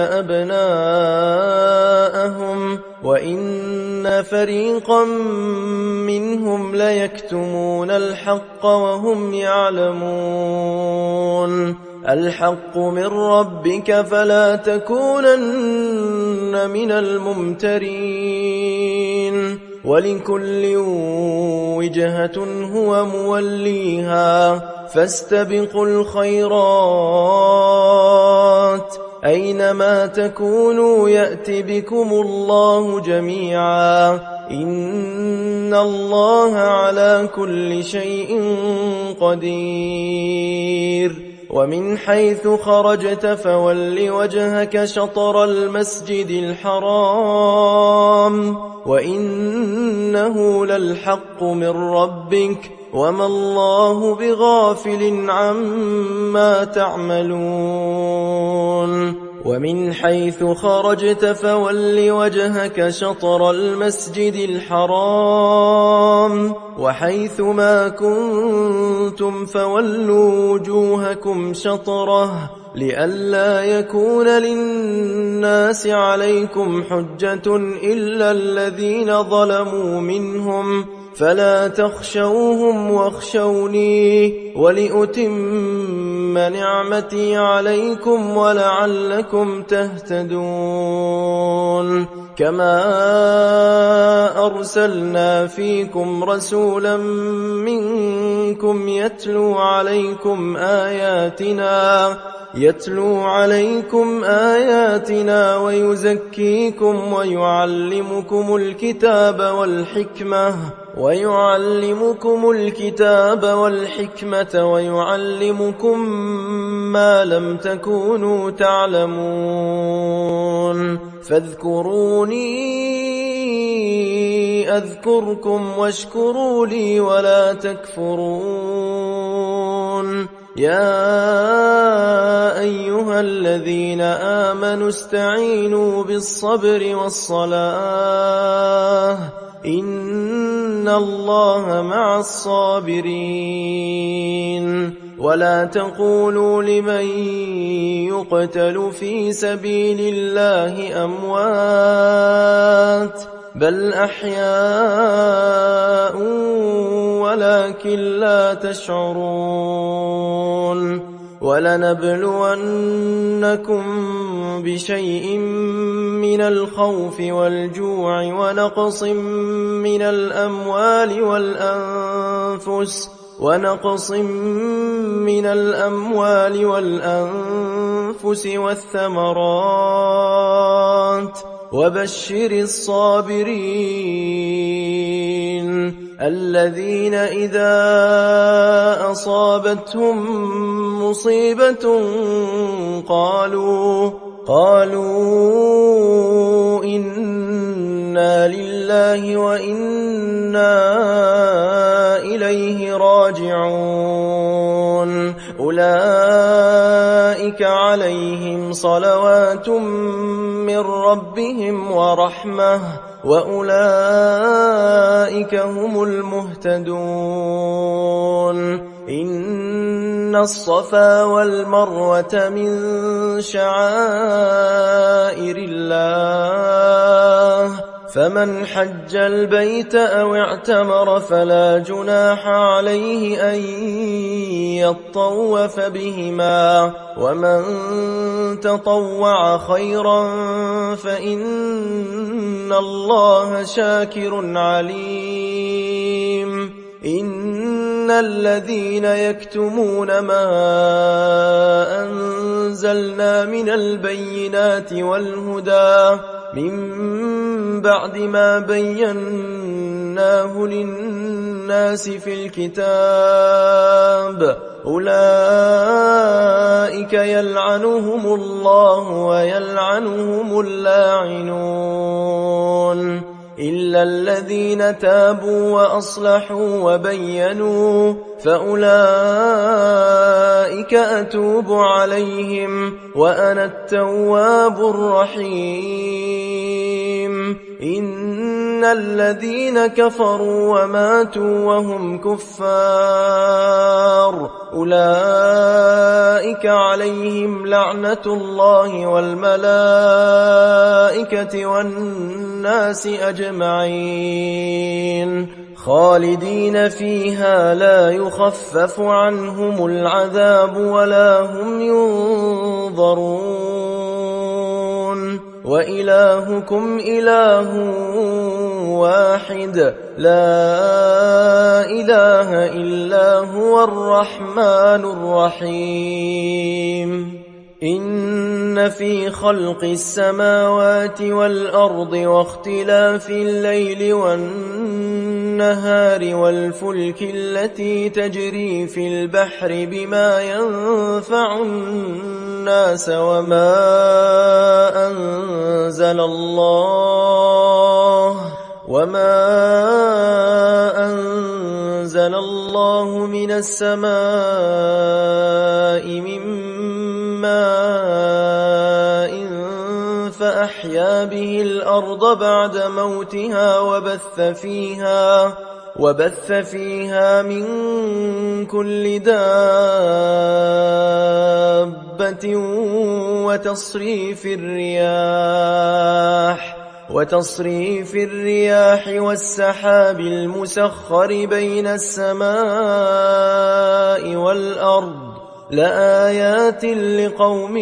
Speaker 1: أبناءهم وإن فريقا منهم ليكتمون الحق وهم يعلمون الحق من ربك فلا تكونن من الممترين ولكل وجهة هو موليها فاستبقوا الخيرات أينما تكونوا يأت بكم الله جميعا إن الله على كل شيء قدير ومن حيث خرجت فول وجهك شطر المسجد الحرام وإنه للحق من ربك وما الله بغافل عما تعملون ومن حيث خرجت فول وجهك شطر المسجد الحرام وحيث ما كنتم فولوا وجوهكم شطره لئلا يكون للناس عليكم حجة إلا الذين ظلموا منهم فلا تخشوهم واخشوني ولأتم نعمتي عليكم ولعلكم تهتدون كما أرسلنا فيكم رسولا منكم يتلو عليكم آياتنا يتلو عليكم آياتنا ويزكيكم ويعلمكم الكتاب والحكمة ويعلمكم الكتاب والحكمة ويعلمكم ما لم تكونوا تعلمون فاذكروني أذكركم واشكروا لي ولا تكفرون يا أيها الذين آمنوا استعينوا بالصبر والصلاة إن الله مع الصابرين ولا تقولوا لمن يقتل في سبيل الله أموات بل أحياء ولكن لا تشعرون ولنبلونكم بشيء من الخوف والجوع ونقص من الأموال والأنفس ونقص من الأموال والأنفس والثمرات وبشر الصابرين الذين إذا أصابتهم مصيبة قالوا قالوا إنا لله وإنا إليه راجعون أولئك عليهم صلوات من ربهم ورحمة وأولئك هم المهتدون إن الصفا والمروة من شعائر الله فمن حج البيت أو اعتمر فلا جناح عليه أن يطوف بهما ومن تطوع خيرا فإن الله شاكر عليم إن الذين يكتمون ما أنزلنا من البينات والهدى من بعد ما بيناه للناس في الكتاب أولئك يلعنهم الله ويلعنهم اللاعنون إلا الذين تابوا وأصلحوا وبينوا فأولئك أولئك أتوب عليهم وأنا التواب الرحيم. إن الذين كفروا وماتوا وهم كفار أولئك عليهم لعنة الله والملائكة والناس أجمعين خالدين فيها لا يخفف عنهم العذاب ولا هم ينظرون. وإلهكم إله واحد لا إله إلا هو الرحمن الرحيم. إن في خلق السماوات والأرض واختلاف الليل والنهار والفلك التي تجري في البحر بما ينفع الناس وما أنزل الله وما أنزل الله من السماء من ماء فأحيا به الأرض بعد موتها وبث فيها وبث فيها من كل دابة وتصريف الرياح وتصريف الرياح والسحاب المسخر بين السماء والأرض لآيات لقوم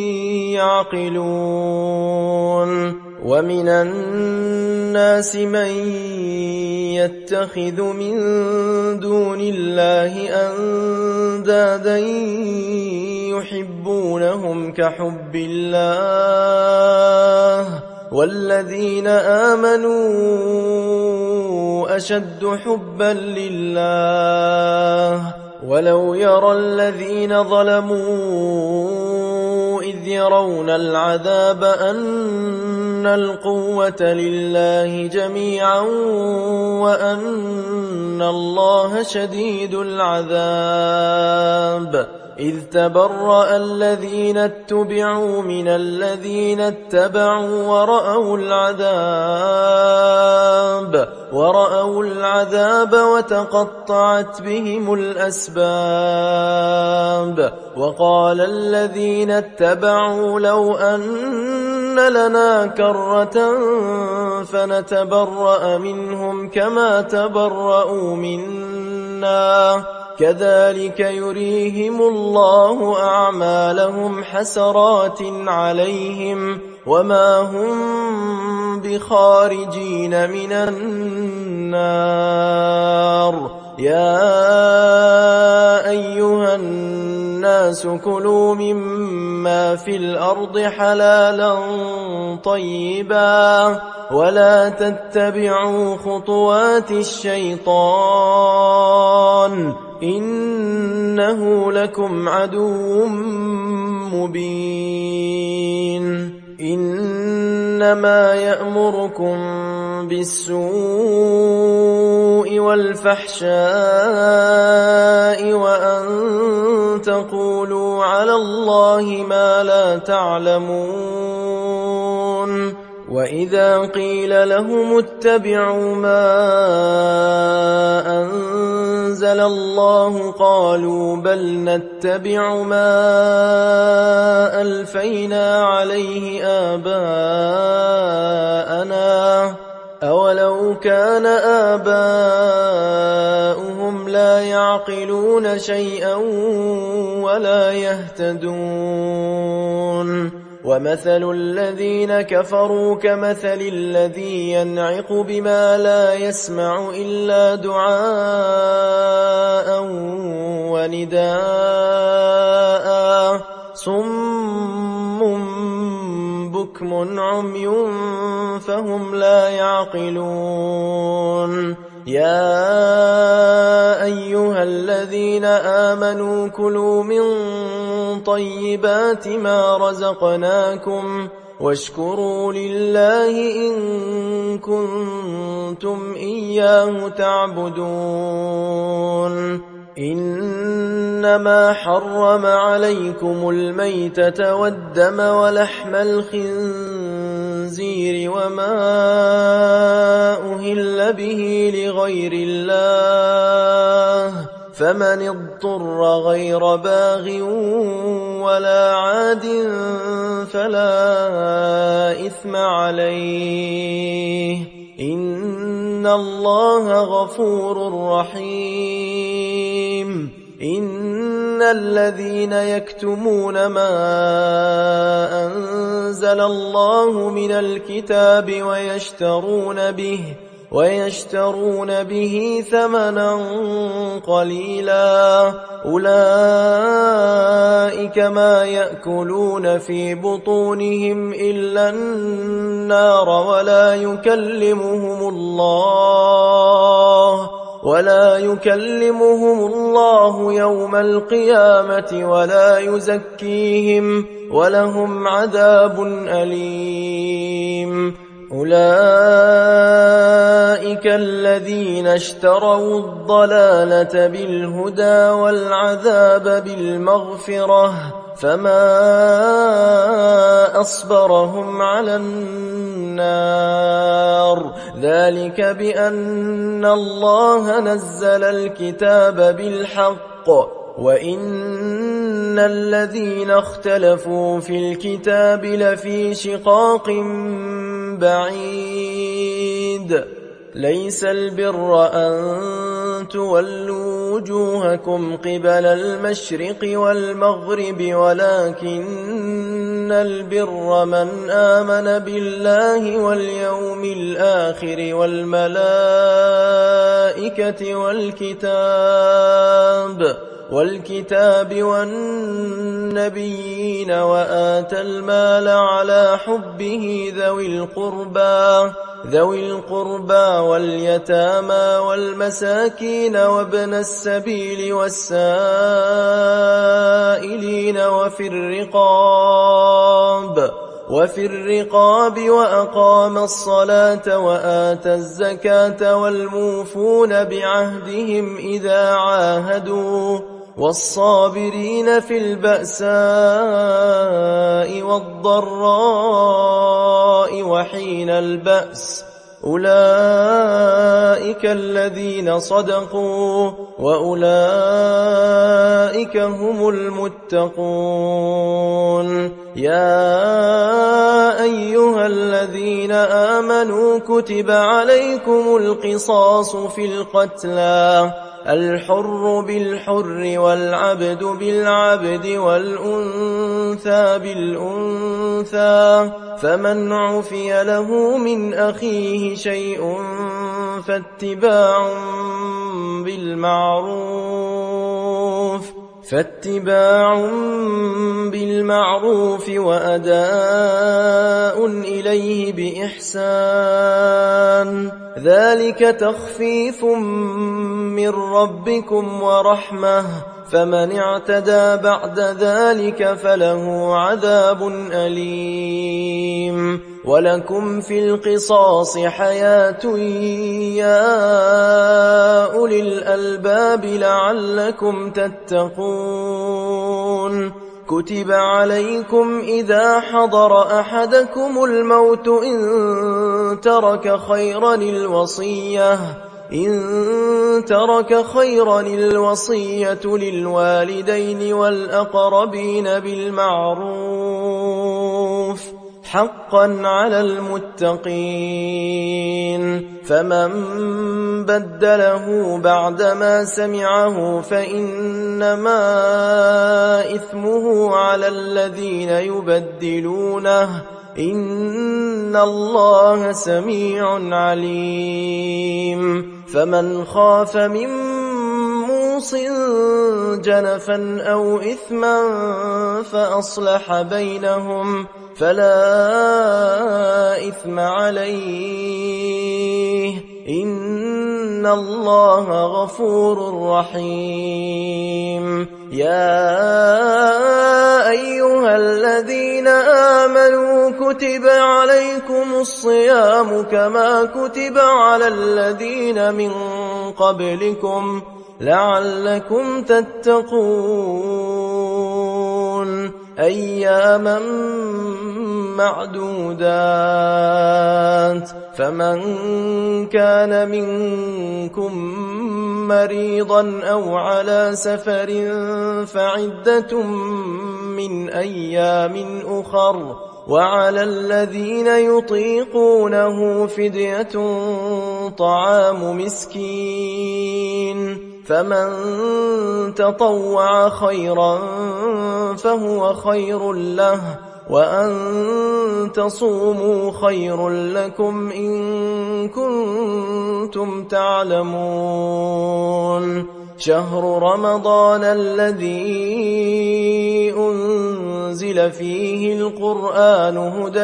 Speaker 1: يعقلون. ومن الناس من يتخذ من دون الله أندادا يحبونهم كحب الله والذين آمنوا أشد حبا لله. ولو يرى الذين ظلموا إذ يرون العذاب أن القوة لله جميعا وأن الله شديد العذاب إذ تبرأ الذين اتبعوا من الذين اتبعوا ورأوا العذاب ورأوا العذاب وتقطعت بهم الأسباب. وقال الذين اتبعوا لو أن لنا كرة فنتبرأ منهم كما تبرأوا منا كذلك يريهم الله أعمالهم حسرات عليهم وما هم بخارجين من النار. يا أيها الناس كلوا مما في الأرض حلالا طيبا ولا تتبعوا خطوات الشيطان إنه لكم عدو مبين. إنما يأمركم بالسوء والفحشاء وأن تقولوا على الله ما لا تعلمون. وإذا قيل لهم اتبعوا ما أنزل الله قالوا بل نتبع ما ألفينا عليه آباءنا أولو كان آباؤهم لا يعقلون شيئا ولا يهتدون. ومثل الذين كفروا كمثل الذي ينعق بما لا يسمع إلا دعاء ونداء صم بكم عمي فهم لا يعقلون. يا أيها الذين آمنوا كلوا من طيبات ما رزقناكم واشكروا لله إن كنتم إياه تعبدون. إنما حرم عليكم الميتة والدم ولحم الخنزير وما أهل به لغير الله فمن اضطر غير باغ ولا عاد فلا إثم عليه إن الله غفور رحيم إن الذين يكتمون ما أنزل الله من الكتاب ويشترون به ويشترون به ثمنا قليلا أولئك ما يأكلون في بطونهم إلا النار ولا يكلمهم الله ولا يكلمهم الله يوم القيامة ولا يزكيهم ولهم عذاب أليم أولئك الذين اشتروا الضلالة بالهدى والعذاب بالمغفرة فما أصبرهم على النار ذلك بأن الله نزل الكتاب بالحق وإن الذين اختلفوا في الكتاب لفي شقاق بعيد ليس البر أن تولوا وجوهكم قبل المشرق والمغرب ولكن البر من آمن بالله واليوم الآخر والملائكة والكتاب والكتاب والنبيين وآتى المال على حبه ذوي القربى ذوي القربى واليتامى والمساكين وابن السبيل والسائلين وفي الرقاب وفي الرقاب وأقام الصلاة وآتى الزكاة والموفون بعهدهم إذا عاهدوا والصابرين في البأساء والضراء وحين البأس أولئك الذين صدقوا وأولئك هم المتقون يا أيها الذين آمنوا كتب عليكم القصاص في القتلى الحر بالحر والعبد بالعبد والأنثى بالأنثى فمن عفي له من أخيه شيء فاتباع بالمعروف فاتباع بالمعروف وأداء إليه بإحسان ذلك تخفيف من ربكم ورحمة فمن اعتدى بعد ذلك فله عذاب أليم ولكم في القصاص حياة يا أولي الألباب لعلكم تتقون كتب عليكم إذا حضر أحدكم الموت إن ترك خيرا الوصية إن ترك خيرا الوصية للوالدين والأقربين بالمعروف حقا على المتقين فمن بدله بعدما سمعه فإنما إثمه على الذين يبدلونه إن الله سميع عليم فمن خاف من موص جنفا أو إثما فأصلح بينهم فلا إثم عليه إن الله غفور رحيم يا أيها الذين آمنوا كتب عليكم الصيام كما كتب على الذين من قبلكم لعلكم تتقون أياما معدودات فمن كان منكم مريضا أو على سفر فعدة من أيام أخر وعلى الذين يطيقونه فدية طعام مسكين فمن تطوع خيرا فهو خير له وأن تصوموا خير لكم إن كنتم تعلمون شهر رمضان الذي أنزل فيه القرآن هدى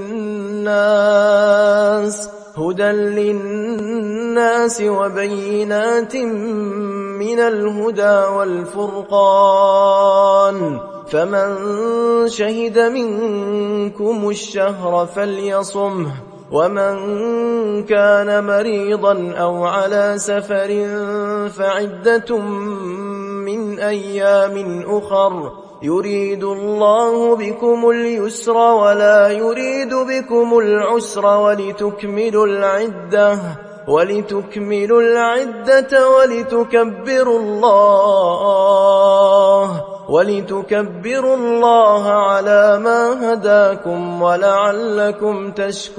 Speaker 1: للناس هدى للناس وبينات من الهدى والفرقان فمن شهد منكم الشهر فليصمه ومن كان مريضا أو على سفر فعدة من أيام أخر يريد الله بكم اليسر ولا يريد بكم العسر ولتكملوا العدة ولتكملوا العدة ولتكبروا الله ولتكبروا الله على ما هداكم ولعلكم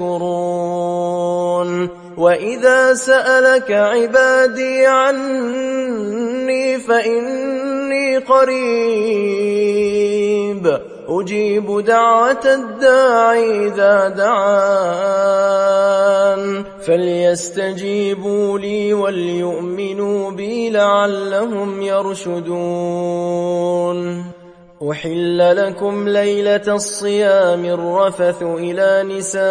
Speaker 1: تشكرون وإذا سألك عبادي عني فإني قريب أجيب دعوة الداعي إذا دعان فليستجيبوا لي وليؤمنوا بي لعلهم يرشدون أحل لكم ليلة الصيام الرفث إلى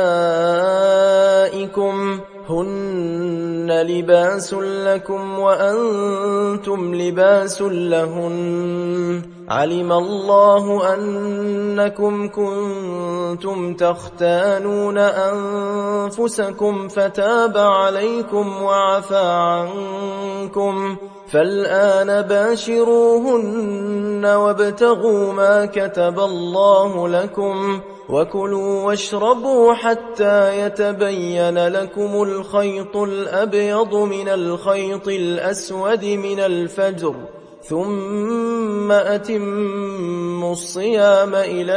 Speaker 1: نسائكم هن لباس لكم وأنتم لباس لهن علم الله أنكم كنتم تختانون أنفسكم فتاب عليكم وعفى عنكم فالآن باشروهن وابتغوا ما كتب الله لكم وكلوا واشربوا حتى يتبين لكم الخيط الأبيض من الخيط الأسود من الفجر ثم أتموا الصيام إلى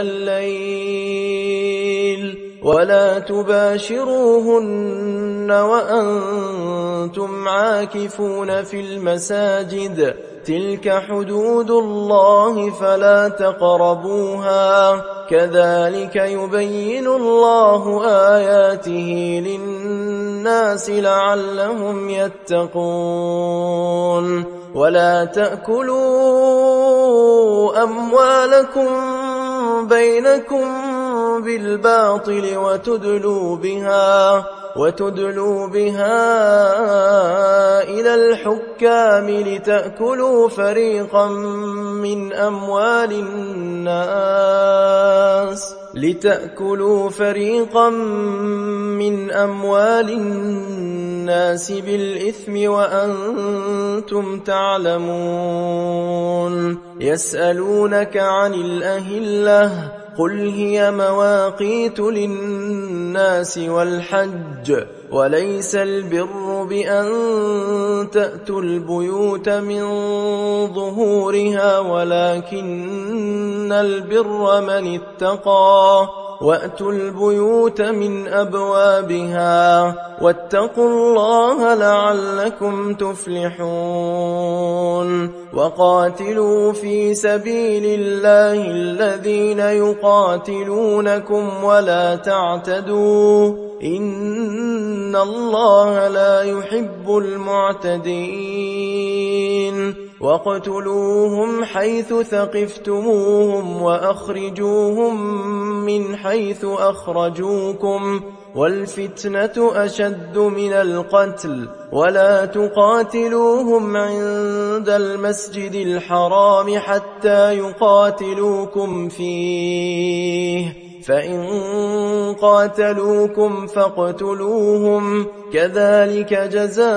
Speaker 1: الليل ولا تباشروهن وأنتم عاكفون في المساجد تلك حدود الله فلا تقربوها كذلك يبين الله آياته للناس لعلهم يتقون ولا تأكلوا أموالكم بينكم بالباطل وتدلوا بها وتدلوا بها إلى الحكام لتأكلوا فريقا من أموال الناس لتأكلوا فريقا من أموال الناس بالإثم وأنتم تعلمون يسألونك عن الأهلة قل هي مواقيت للناس والحج وليس البر بأن تأتوا البيوت من ظهورها ولكن البر من اتقى وأتوا البيوت من أبوابها واتقوا الله لعلكم تفلحون وقاتلوا في سبيل الله الذين يقاتلونكم ولا تعتدوا إن الله لا يحب المعتدين واقتلوهم حيث ثقفتموهم وأخرجوهم من حيث أخرجوكم والفتنة أشد من القتل ولا تقاتلوهم عند المسجد الحرام حتى يقاتلوكم فيه فإن قاتلوكم فاقتلوهم كذلك جزاء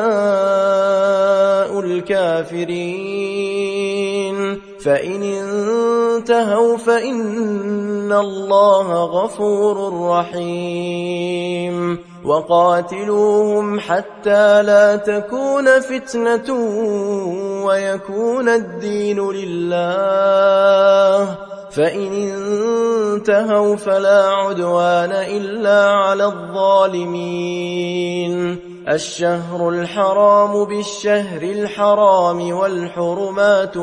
Speaker 1: الكافرين فإن انتهوا فإن الله غفور رحيم وقاتلوهم حتى لا تكون فتنة ويكون الدين لله فإن انتهوا فلا عدوان إلا على الظالمين الشهر الحرام بالشهر الحرام والحرمات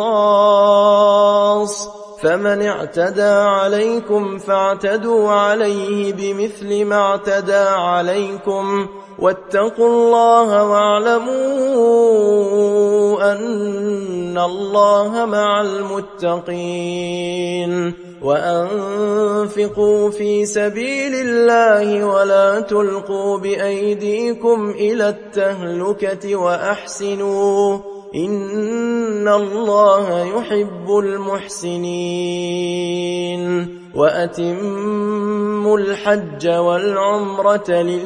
Speaker 1: قصاص فمن اعتدى عليكم فاعتدوا عليه بمثل ما اعتدى عليكم واتقوا الله واعلموا أن الله مع المتقين وأنفقوا في سبيل الله ولا تلقوا بأيديكم إلى التهلكة وأحسنوا إن الله يحب المحسنين وأتموا الحج والعمرة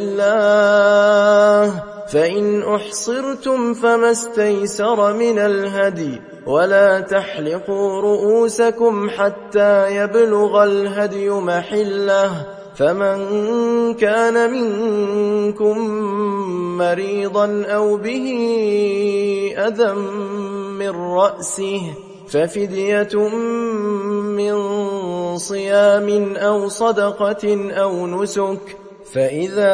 Speaker 1: لله فإن أحصرتم فما استيسر من الهدي ولا تحلقوا رؤوسكم حتى يبلغ الهدي محله فمن كان منكم مريضا أو به أذى من رأسه ففدية من صيام أو صدقة أو نسك فإذا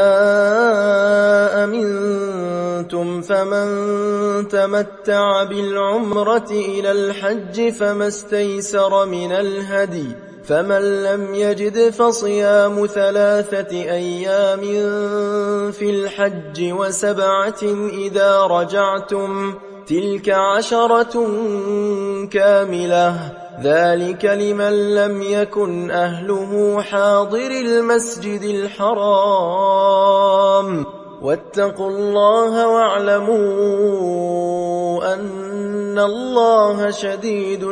Speaker 1: أمنتم فمن تمتع بالعمرة إلى الحج فما استيسر من الهدي فمن لم يجد فصيام ثلاثة أيام في الحج وسبعة إذا رجعتم تلك عشرة كاملة ذلك لمن لم يكن أهله حاضر المسجد الحرام واتقوا الله واعلموا أن الله شديد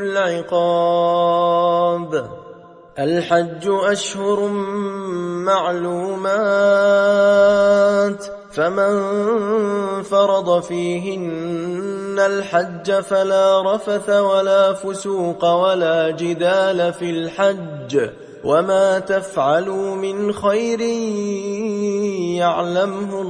Speaker 1: العقاب الحج أشهر معلومات فمن فرض فيهن الحج فلا رفث ولا فسوق ولا جدال في الحج وما تفعلوا من خير يعلمه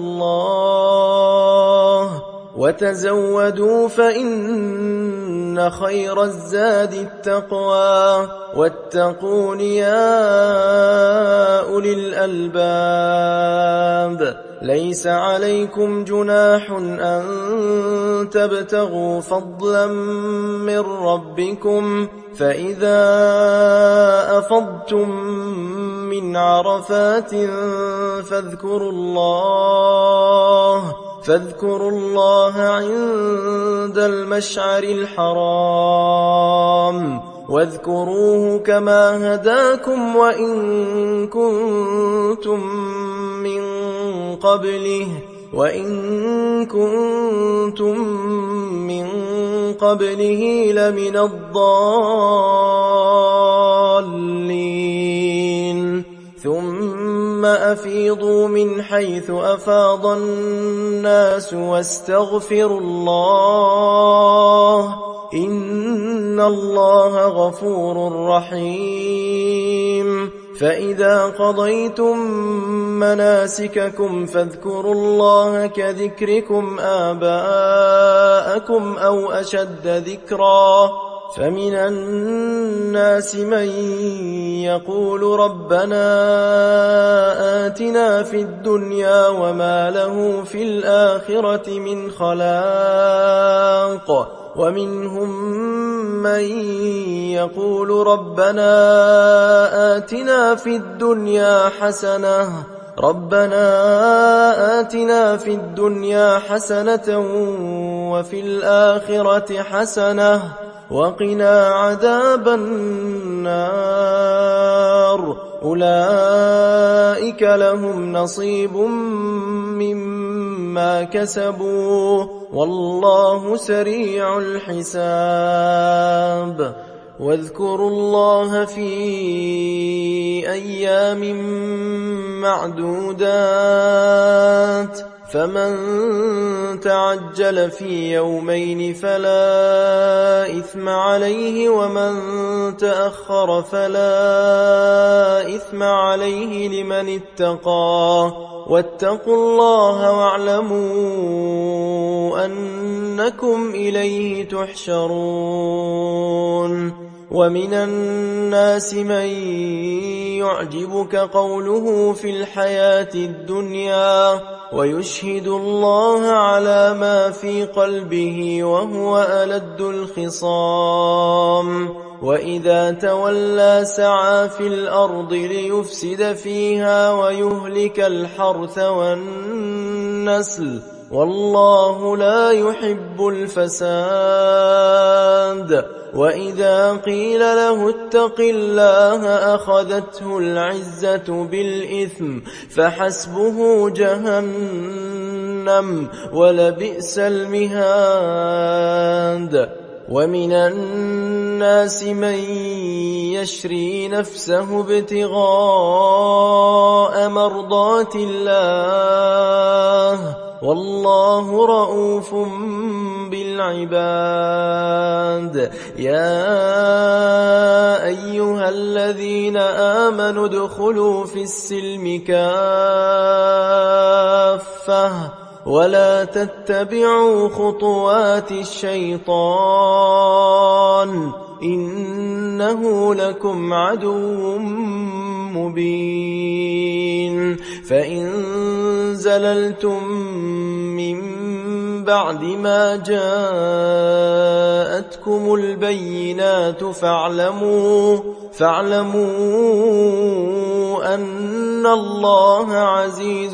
Speaker 1: الله وتزودوا فإن خير الزاد التقوى واتقون يا أولي الألباب ليس عليكم جناح أن تبتغوا فضلا من ربكم فإذا أفضتم من عرفات فاذكروا الله فاذكروا الله عند المشعر الحرام واذكروه كما هداكم وإن كنتم من قبله وإن كنتم من قبله لمن الضالين ثم أفيضوا من حيث أفاض الناس واستغفروا الله إن الله غفور رحيم فإذا قضيتم مناسككم فاذكروا الله كذكركم آباءكم أو أشد ذكرا فمن الناس من يقول ربنا آتنا في الدنيا وما له في الآخرة من خلاق ومنهم من يقول ربنا آتنا في الدنيا حسنة ربنا آتنا في الدنيا حسنة وفي الآخرة حسنة وقنا عذاب النار أولئك لهم نصيب مما كسبوا والله سريع الحساب واذكروا الله في أيام معدودات فمن تعجل في يومين فلا إثم عليه ومن تأخر فلا إثم عليه لمن اتقى واتقوا الله واعلموا أنكم إليه تحشرون ومن الناس من يعجبك قوله في الحياة الدنيا ويشهد الله على ما في قلبه وهو ألد الخصام وإذا تولى سعى في الأرض ليفسد فيها ويهلك الحرث والنسل والله لا يحب الفساد وإذا قيل له اتق الله أخذته العزة بالإثم فحسبه جهنم ولبئس المهاد ومن الناس من يشري نفسه ابتغاء مرضات الله والله رؤوف بالعباد يا أيها الذين آمنوا ادخلوا في السلم كافة ولا تتبعوا خطوات الشيطان إنه لكم عدو مبين فإن زللتم من بعد ما جاءتكم البينات فاعلموا فاعلموا أن الله عزيز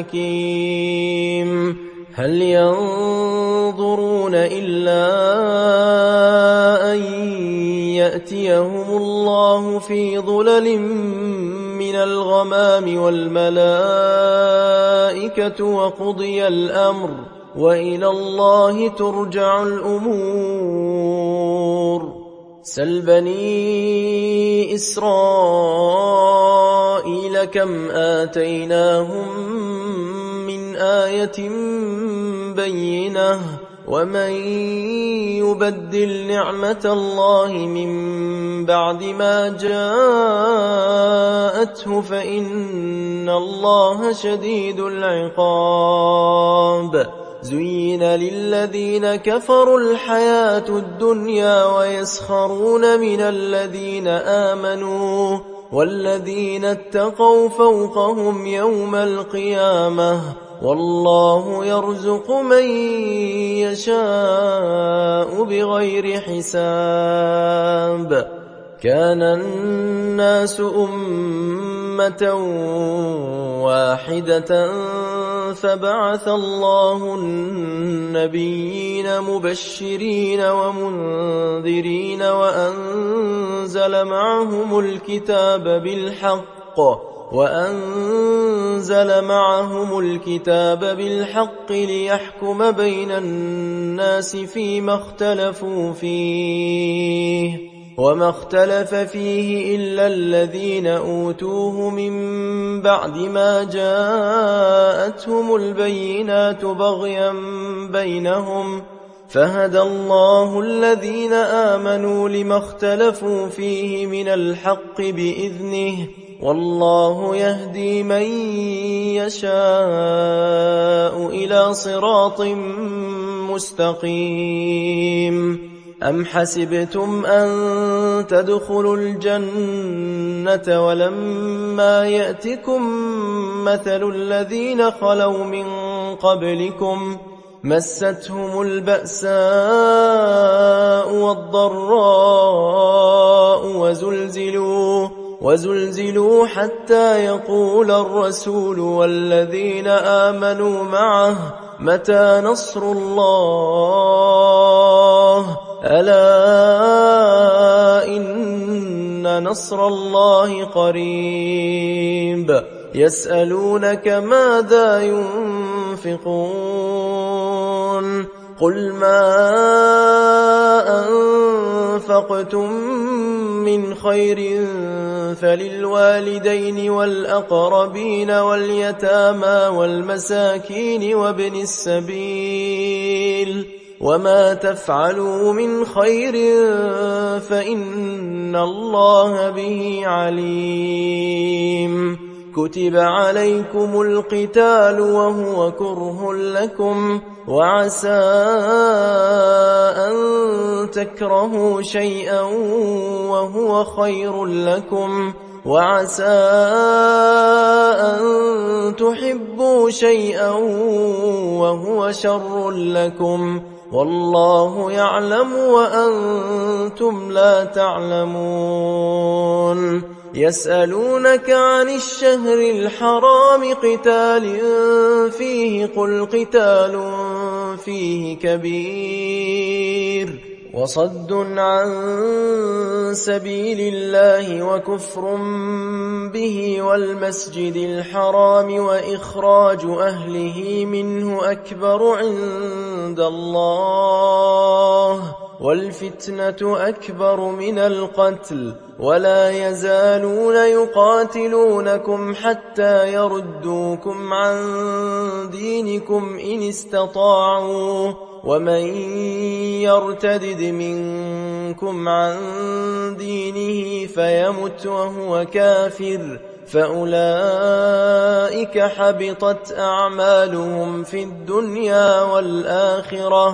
Speaker 1: حكيم هل ينظرون إلا أن يأتيهم الله في ظلل من الغمام والملائكة وقضي الأمر وإلى الله ترجع الأمور سل بني إسرائيل كم آتيناهم من آية بينة ومن يبدل نعمة الله من بعد ما جاءته فإن الله شديد العقاب زين للذين كفروا الحياة الدنيا ويسخرون من الذين آمنوا والذين اتقوا فوقهم يوم القيامة والله يرزق من يشاء بغير حساب كان الناس أمة واحدة فبعث الله النبيين مبشرين ومنذرين وأنزل معهم الكتاب بالحق وأنزل معهم الكتاب بالحق ليحكم بين الناس فيما اختلفوا فيه وما اختلف فيه إلا الذين أوتوه من بعد ما جاءتهم البينات بغيا بينهم فهدى الله الذين آمنوا لما اختلفوا فيه من الحق بإذنه والله يهدي من يشاء إلى صراط مستقيم أم حسبتم أن تدخلوا الجنة ولما يأتكم مثل الذين خلوا من قبلكم مستهم البأساء والضراء وزلزلوا وزلزلوا حتى يقول الرسول والذين آمنوا معه متى نصر الله ألا إن نصر الله قريب يسألونك ماذا ينفقون قل ما أنفقتم من خير فللوالدين والأقربين واليتامى والمساكين وابن السبيل وما تفعلوا من خير فإن الله به عليم كتب عليكم القتال وهو كره لكم وعسى أن تكرهوا شيئا وهو خير لكم وعسى أن تحبوا شيئا وهو شر لكم والله يعلم وأنتم لا تعلمون يسألونك عن الشهر الحرام قتال فيه قل قتال فيه كبير وصد عن سبيل الله وكفر به والمسجد الحرام وإخراج أهله منه أكبر عند الله والفتنة أكبر من القتل ولا يزالون يقاتلونكم حتى يردوكم عن دينكم إن استطاعوا ومن يرتدد منكم عن دينه فيمت وهو كافر فأولئك حبطت أعمالهم في الدنيا والآخرة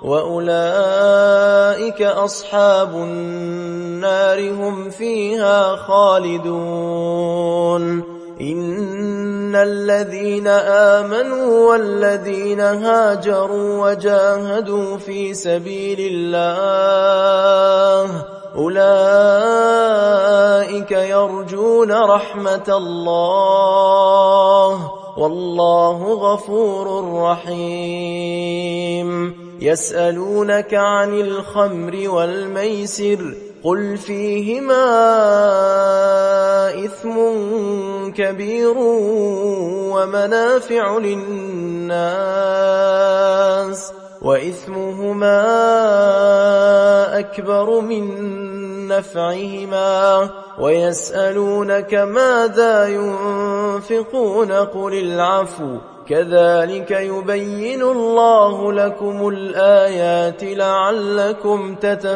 Speaker 1: وأولئك أصحاب النار هم فيها خالدون إن الذين آمنوا والذين هاجروا وجاهدوا في سبيل الله أولئك يرجون رحمة الله والله غفور رحيم يسألونك عن الخمر والميسر قل فيهما إثم كبير ومنافع للناس وإثمهما أكبر من نفعهما ويسألونك ماذا ينفقون قل العفو كذلك يبين الله لكم الآيات لعلكم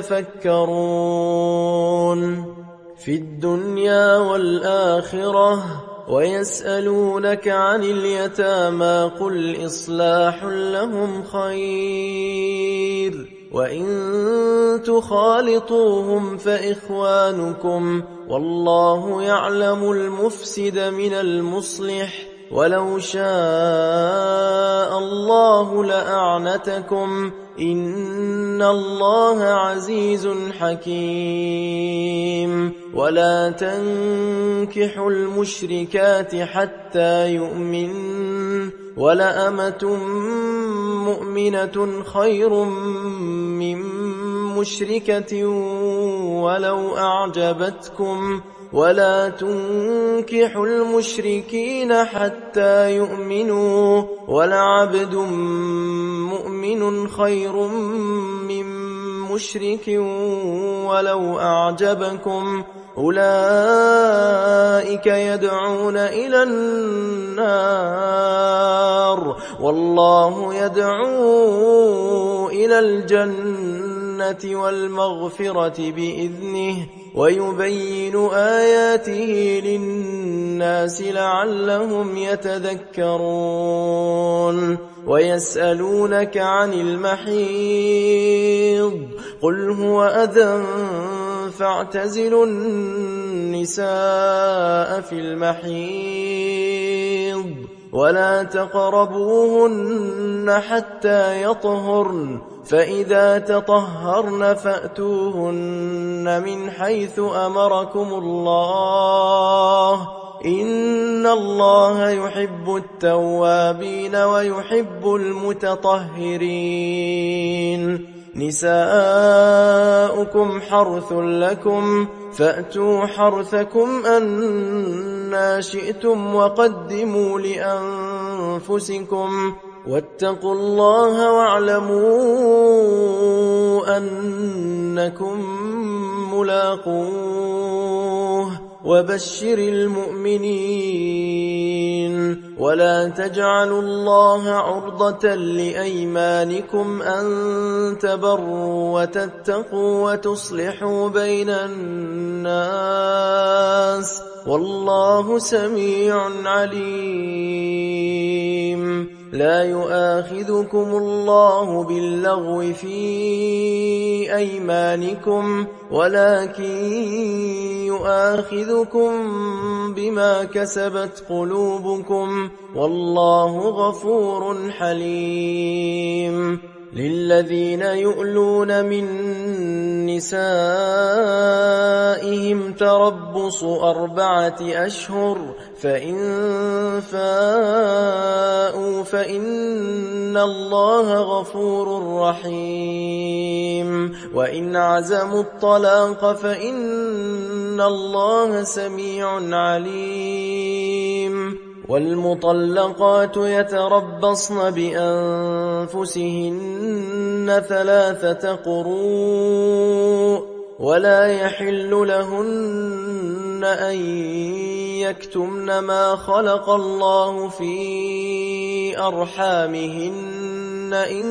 Speaker 1: تتفكرون في الدنيا والآخرة ويسألونك عن اليتامى قل إصلاح لهم خير وإن تخالطوهم فإخوانكم والله يعلم المفسد من المصلح ولو شاء الله لأعنتكم إن الله عزيز حكيم ولا تنكحوا المشركات حتى يؤمن ولأمة مؤمنة خير من مشركة ولو أعجبتكم ولا تنكحوا المشركين حتى يؤمنوا ولعبد مؤمن خير من مشرك ولو أعجبكم أولئك يدعون إلى النار والله يدعو إلى الجنة والمغفرة بإذنه ويبين آياته للناس لعلهم يتذكرون ويسألونك عن المحيض قل هو أذى فاعتزلوا النساء في المحيض ولا تقربوهن حتى يطهرن فإذا تطهرن فأتوهن من حيث أمركم الله إن الله يحب التوابين ويحب المتطهرين نساؤكم حرث لكم فأتوا حرثكم أنى شئتم وقدموا لأنفسكم واتقوا الله واعلموا أنكم ملاقوه وبشر المؤمنين ولا تجعلوا الله عرضة لأيمانكم أن تبروا وتتقوا وتصلحوا بين الناس والله سميع عليم. لا يؤاخذكم الله باللغو في أيمانكم ولكن يؤاخذكم بما كسبت قلوبكم والله غفور حليم. للذين يؤلون من نسائهم تربص أربعة أشهر فإن فاءوا فإن الله غفور رحيم. وإن عزموا الطلاق فإن الله سميع عليم. والمطلقات يتربصن بأنفسهن ثلاثة قروء ولا يحل لهن أن يكتمن ما خلق الله في أرحامهن إن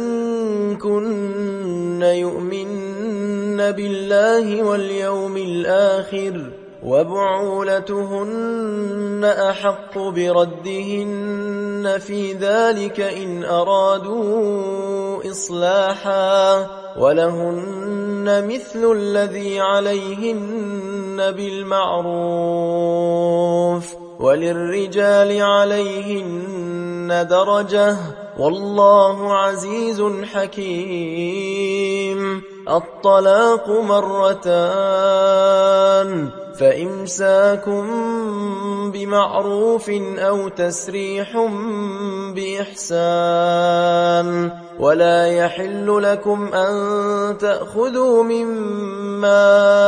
Speaker 1: كن يؤمن بالله واليوم الآخر وبعولتهن أحق بردهن في ذلك إن أرادوا إصلاحا ولهن مثل الذي عليهن بالمعروف وللرجال عليهن درجة والله عزيز حكيم. الطلاق مرتان فإمساكم بمعروف أو تسريح بإحسان ولا يحل لكم أن تأخذوا مما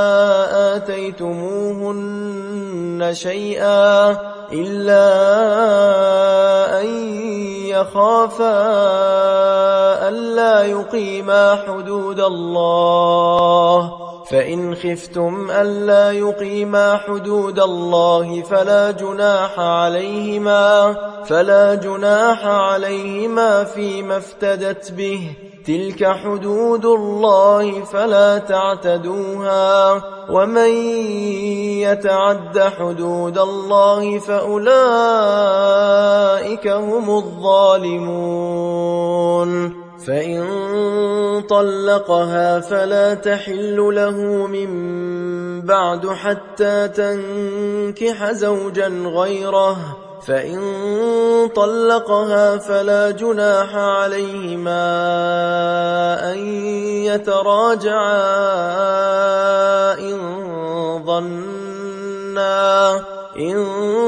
Speaker 1: آتيتموهن شيئا إلا أن يخافا ألا يقيما حدود الله فإن خفتم ألا يقيما حدود الله فلا جناح عليهما فلا جناح عليهما فيما افتدت به تلك حدود الله فلا تعتدوها ومن يتعد حدود الله فأولئك هم الظالمون. فإن طلقها فلا تحل له من بعد حتى تنكح زوجا غيره فإن طلقها فلا جناح عليهما أن يتراجعا إن ظنا إن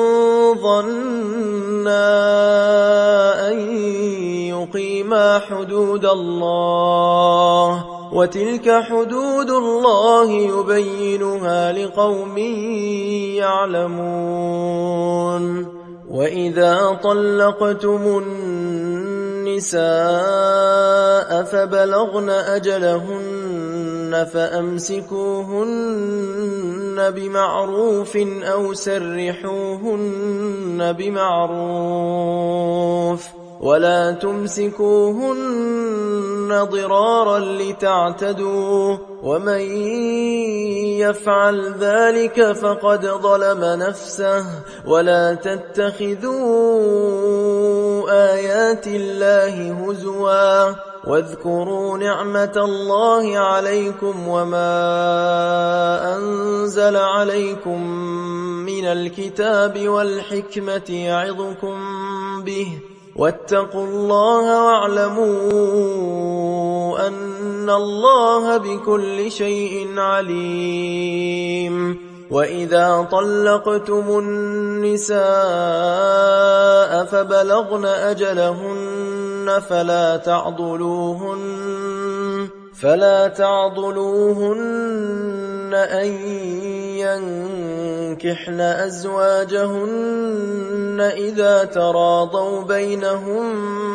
Speaker 1: ظنا أن يقيما حدود الله وتلك حدود الله يبينها لقوم يعلمون. وإذا طلقتم النساء فبلغن أجلهن فأمسكوهن بمعروف أو سرحوهن بمعروف ولا تمسكوهن ضرارا لتعتدوا ومن يفعل ذلك فقد ظلم نفسه ولا تتخذوا آيات الله هزوا واذكروا نعمة الله عليكم وما أنزل عليكم من الكتاب والحكمة يعظكم به واتقوا الله واعلموا أن الله بكل شيء عليم. وإذا طلقتم النساء فبلغن أجلهن فلا تعضلوهن فلا تعضلوهن أن ينكحن أزواجهن إذا تراضوا بينهم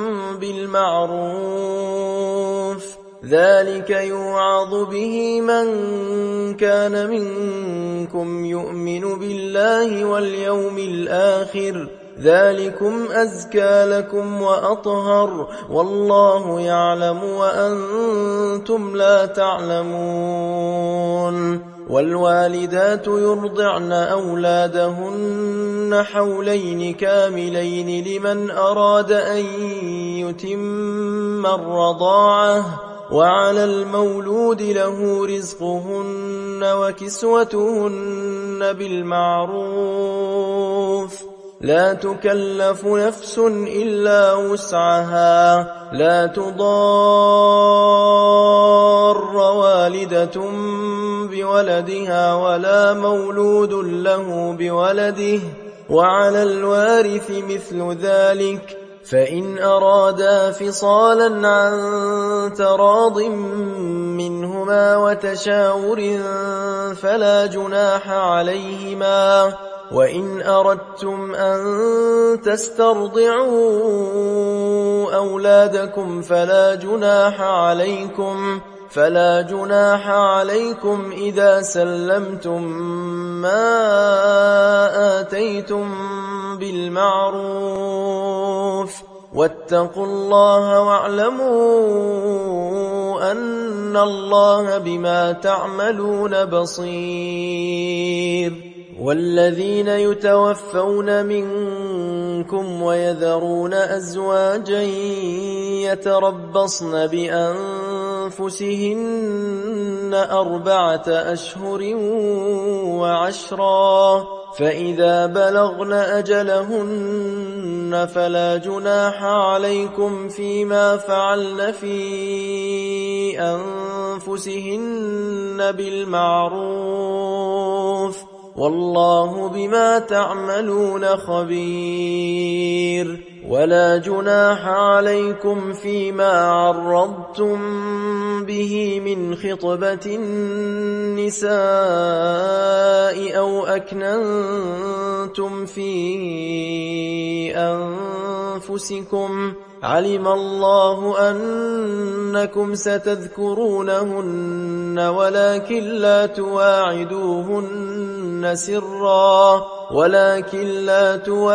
Speaker 1: بالمعروف ذلك يوعظ به من كان منكم يؤمن بالله واليوم الآخر ذلكم أزكى لكم وأطهر والله يعلم وأنتم لا تعلمون والوالدات يرضعن أولادهن حولين كاملين لمن أراد أن يتم الرضاعة وعلى المولود له رزقهن وكسوتهن بالمعروف لا تكلف نفس إلا وسعها لا تضار والدة بولدها ولا مولود له بولده وعلى الوارث مثل ذلك فإن أرادا فصالا عن تراض منهما وتشاور فلا جناح عليهما وإن أردتم أن تسترضعوا أولادكم فلا جناح عليكم فلا جناح عليكم إذا سلمتم ما آتيتم بالمعروف واتقوا الله واعلموا أن الله بما تعملون بصير والذين يتوفون منكم ويذرون أزواجا يتربصن بأنفسهن أربعة أشهر وعشرا فإذا بلغن أجلهن فلا جناح عليكم فيما فعلن في أنفسهن بالمعروف والله بما تعملون خبير ولا جناح عليكم فيما عرضتم به من خطبة النساء أو أكننتم في أنفسكم علم الله أنكم ستذكرونهن ولكن لا تواعدوهن سرا ولكن لا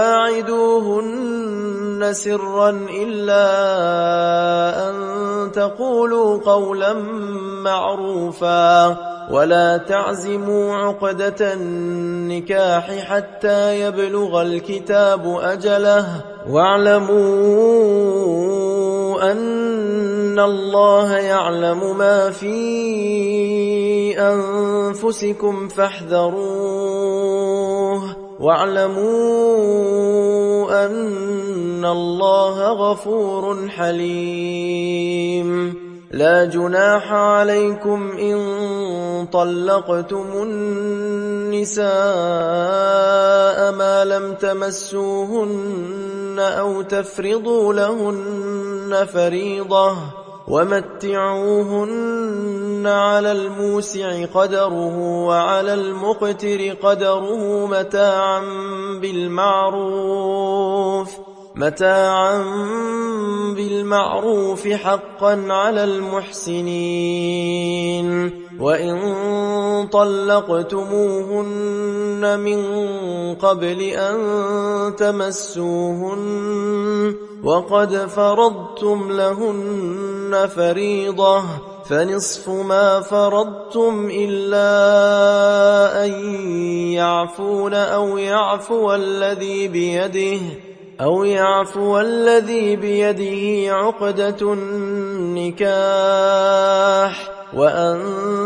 Speaker 1: تواعدوهن سرا إلا أن تقولوا قولا معروفا ولا تعزموا عقدة النكاح حتى يبلغ الكتاب أجله واعلموا أن الله يعلم ما في أنفسكم فاحذروه واعلموا أن الله غفور حليم لا جناح عليكم إن طلقتم النساء ما لم تمسوهن أو تفرضوا لهن فريضة ومتعوهن على الموسع قدره وعلى المقتر قدره متاعا بالمعروف متاعا بالمعروف حقا على المحسنين وإن طلقتموهن من قبل أن تمسوهن وقد فرضتم لهن فريضة فنصف ما فرضتم إلا أن يعفون أو يعفو الذي بيده أو يعفو الذي بيده عقدة النكاح وأن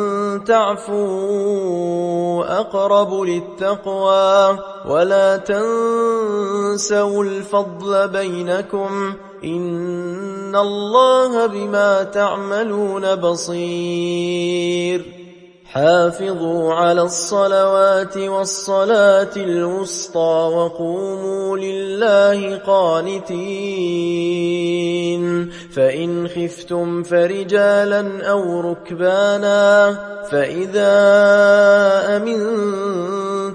Speaker 1: تعفوا أقرب للتقوى ولا تنسوا الفضل بينكم إن الله بما تعملون بصير حافظوا على الصلوات والصلاة الوسطى وقوموا لله قانتين فإن خفتم فرجالا أو ركبانا فإذا أمنتم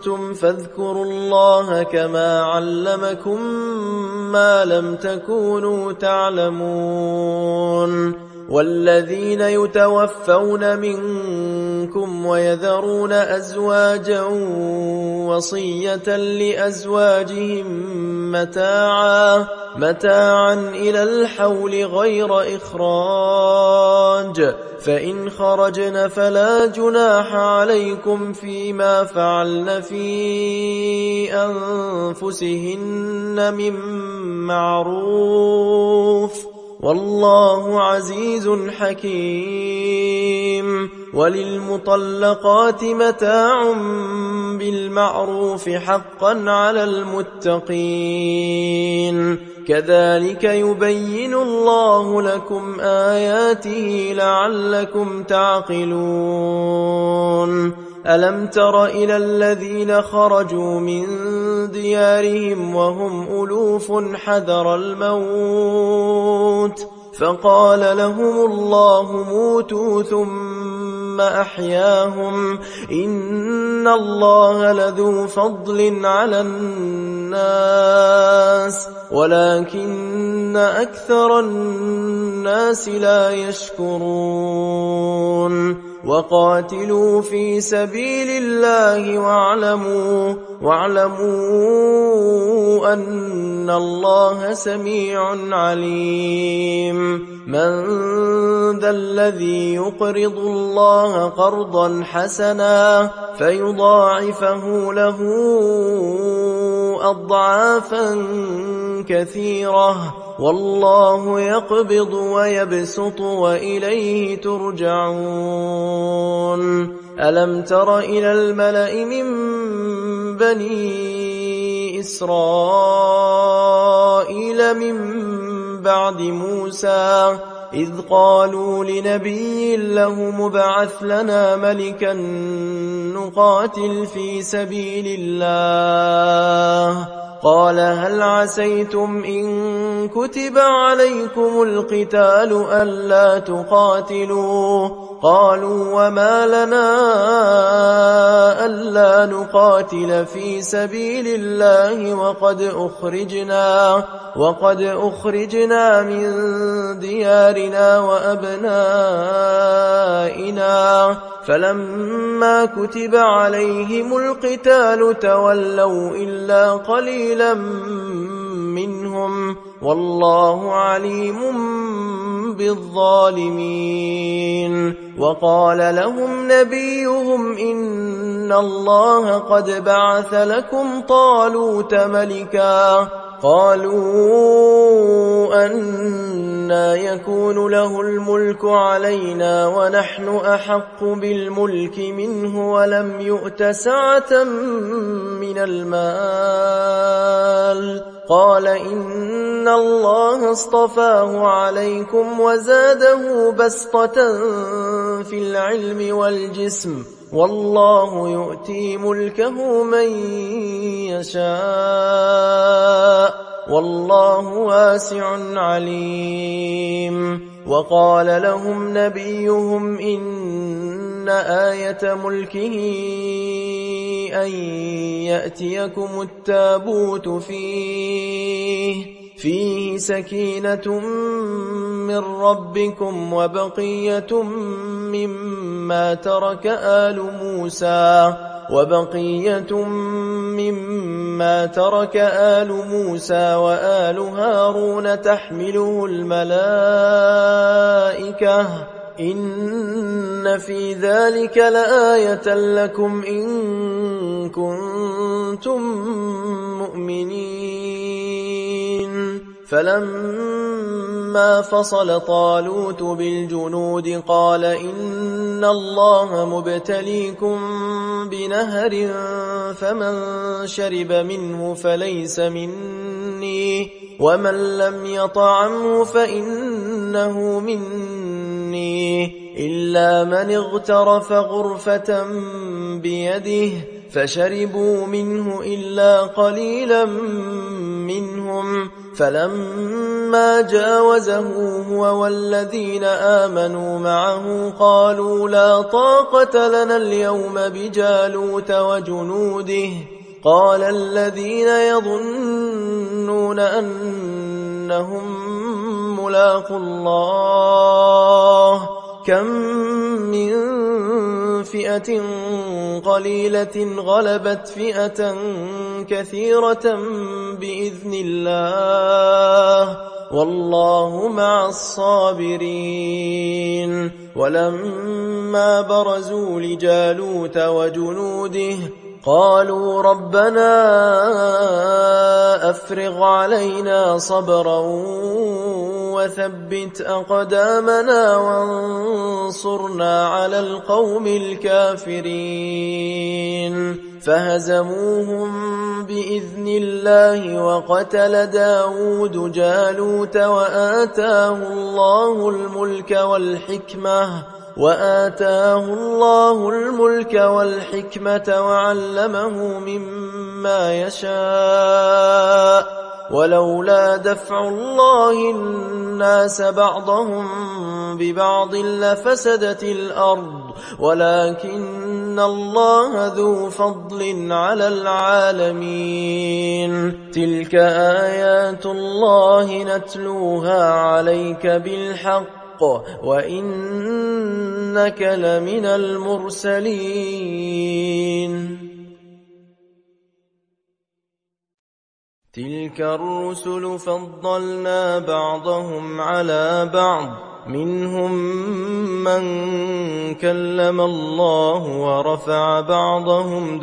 Speaker 1: آمنتم فاذكروا الله كما علمكم ما لم تكونوا تعلمون والذين يتوفون منكم ويذرون أزواجا وصية لأزواجهم متاعا متاعا إلى الحول غير إخراج فإن خرجن فلا جناح عليكم فيما فعلن في أنفسهن من معروف والله عزيز حكيم وللمطلقات متاع بالمعروف حقا على المتقين كذلك يبين الله لكم آياته لعلكم تعقلون ألم تر إلى الذين خرجوا من ديارهم وهم ألوف حذر الموت فقال لهم الله موتوا ثم أحياهم إن الله لذو فضل على الناس ولكن أكثر الناس لا يشكرون وقاتلوا في سبيل الله واعلموا واعلموا أن الله سميع عليم من ذا الذي يقرض الله قرضا حسنا فيضاعفه له أضعافا كثيرة والله يقبض ويبسط وإليه ترجعون ألم تر إلى الملأ من بني إسرائيل من بعد موسى إذ قالوا لنبي له مبعث لنا ملكا نقاتل في سبيل الله قال هل عسيتم إن كتب عليكم القتال ألا تقاتلوا قالوا وما لنا ألا نقاتل في سبيل الله وقد أخرجنا وقد أخرجنا من ديارنا وأبنائنا فلما كتب عليهم القتال تولوا إلا قليلا منهم والله عليم بالظالمين وقال لهم نبيهم إن الله قد بعث لكم طالوت ملكا قالوا أنى يكون له الملك علينا ونحن أحق بالملك منه ولم يؤت سعة من المال قال إن الله اصطفاه عليكم وزاده بسطة في العلم والجسم والله يؤتي ملكه من يشاء والله واسع عليم وقال لهم نبيهم إن آية ملكه أن يأتيكم التابوت فيه فيه سكينة من ربكم وبقية مما ترك آل موسى وبقية مما ترك آل موسى وآل هارون تحمله الملائكة إن في ذلك لآية لكم إن كنتم مؤمنين فلما فصل طالوت بالجنود قال إن الله مبتليكم بنهر فمن شرب منه فليس مني ومن لم يطعمه فإنه مني إلا من اغترف غرفة بيده فشربوا منه إلا قليلا منهم فلما فلما جاوزه هو والذين آمنوا معه قالوا لا طاقة لنا اليوم بجالوت وجنوده قال الذين يظنون أنهم ملاقو الله كم من فئة قليلة غلبت فئة كثيرة بإذن الله والله مع الصابرين. ولما برزوا لجالوت وجنوده قالوا ربنا أفرغ علينا صبرا وثبت أقدامنا وانصرنا على القوم الكافرين فهزموهم بإذن الله وقتل داود جالوت وآتاه الله الملك والحكمة وآتاه الله الملك والحكمة وعلمه مما يشاء ولولا دفع الله الناس بعضهم ببعض لفسدت الأرض ولكن الله ذو فضل على العالمين. تلك آيات الله نتلوها عليك بالحق وإنك لمن المرسلين. تلك الرسل فضلنا بعضهم على بعض منهم من كلم الله ورفع بعضهم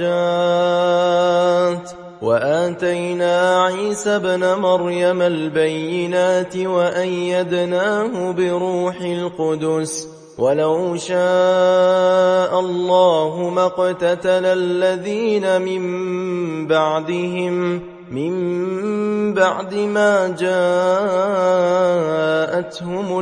Speaker 1: درجات وآتينا عيسى ابن مريم البينات وأيدناه بروح القدس ولو شاء الله ما اقتتل الذين من بعدهم من بعد ما جاءتهم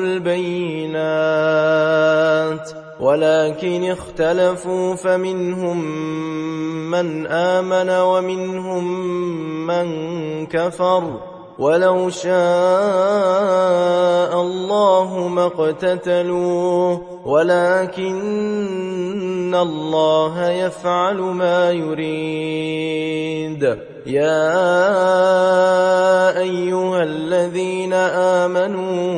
Speaker 1: البينات ولكن اختلفوا فمنهم من آمن ومنهم من كفر ولو شاء الله ما اقتتلوا ولكن الله يفعل ما يريد. يا أيها الذين آمنوا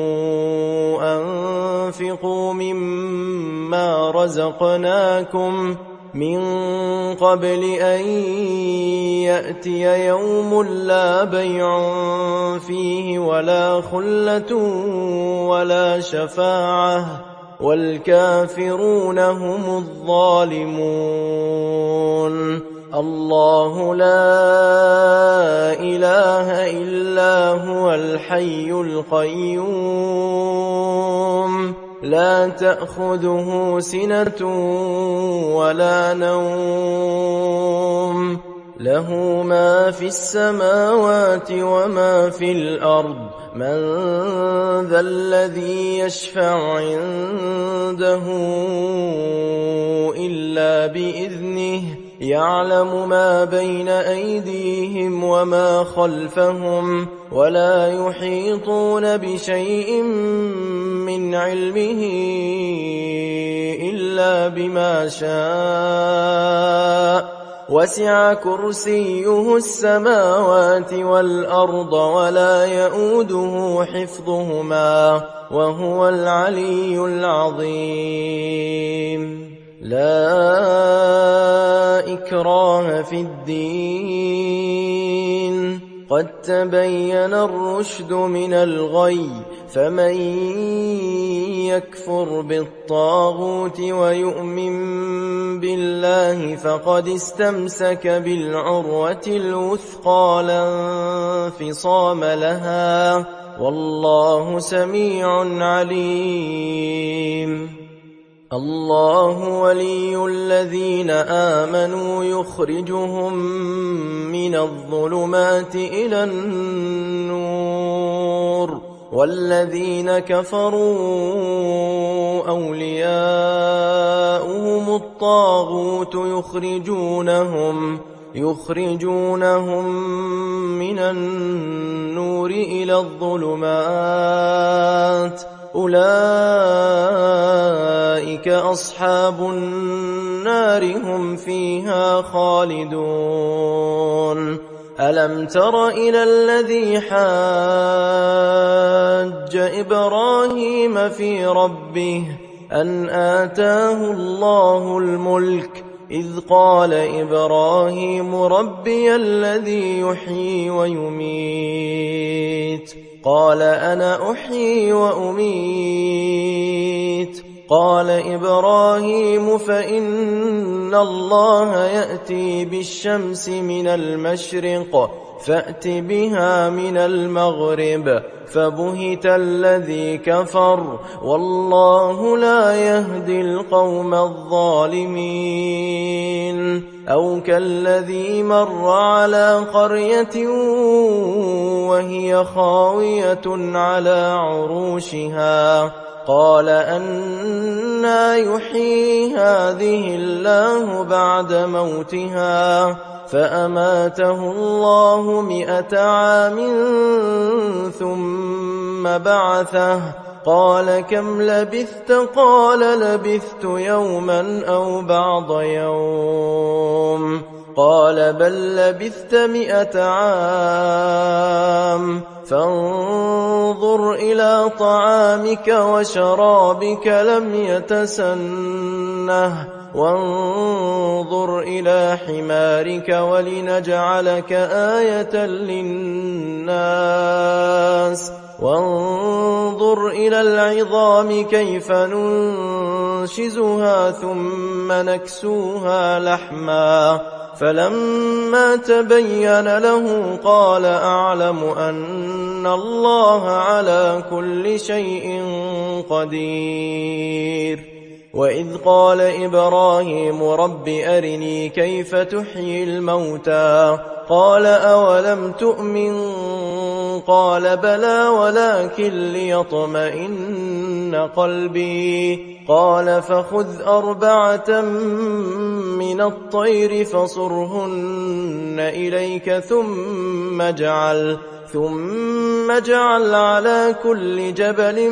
Speaker 1: أنفقوا مما رزقناكم من قبل أن يأتي يوم لا بيع فيه ولا خلة ولا شفاعة والكافرون هم الظالمون. الله لا إله إلا هو الحي القيوم لا تأخذه سنة ولا نوم له ما في السماوات وما في الأرض من ذا الذي يشفع عنده إلا بإذنه يعلم ما بين أيديهم وما خلفهم ولا يحيطون بشيء من علمه إلا بما شاء وسع كرسيه السماوات والأرض ولا يؤوده حفظهما وهو العلي العظيم. لا إكراه في الدين قد تبين الرشد من الغي فمن يكفر بالطاغوت ويؤمن بالله فقد استمسك بالعروة الوثقى لا انفصام لها والله سميع عليم. الله ولي الذين آمنوا يخرجهم من الظلمات إلى النور والذين كفروا أولياؤهم الطاغوت يخرجونهم يخرجونهم من النور إلى الظلمات أولئك أصحاب النار هم فيها خالدون ألم تر إلى الذي حاج إبراهيم في ربه أن آتاه الله الملك إذ قال إبراهيم ربي الذي يحيي ويميت قال أنا أحيي وأميت قال إبراهيم فإن الله يأتي بالشمس من المشرق فأت بها من المغرب فبهت الذي كفر والله لا يهدي القوم الظالمين أو كالذي مر على قرية وهي خاوية على عروشها قال أنى يحيي هذه الله بعد موتها فأماته الله مئة عام ثم بعثه قال كم لبثت قال لبثت يوما أو بعض يوم قال بل لبثت مئة عام فانظر إلى طعامك وشرابك لم يتسنه وانظر إلى حمارك ولنجعلك آية للناس وانظر إلى العظام كيف ننشزها ثم نكسوها لحما فلما تبين له قال أعلم أن الله على كل شيء قدير وإذ قال إبراهيم رب أرني كيف تحيي الموتى قال أولم تؤمن قال بلى ولكن ليطمئن قلبي قال فخذ أربعة من الطير فصرهن إليك ثم اجعل ثم اجعل على كل جبل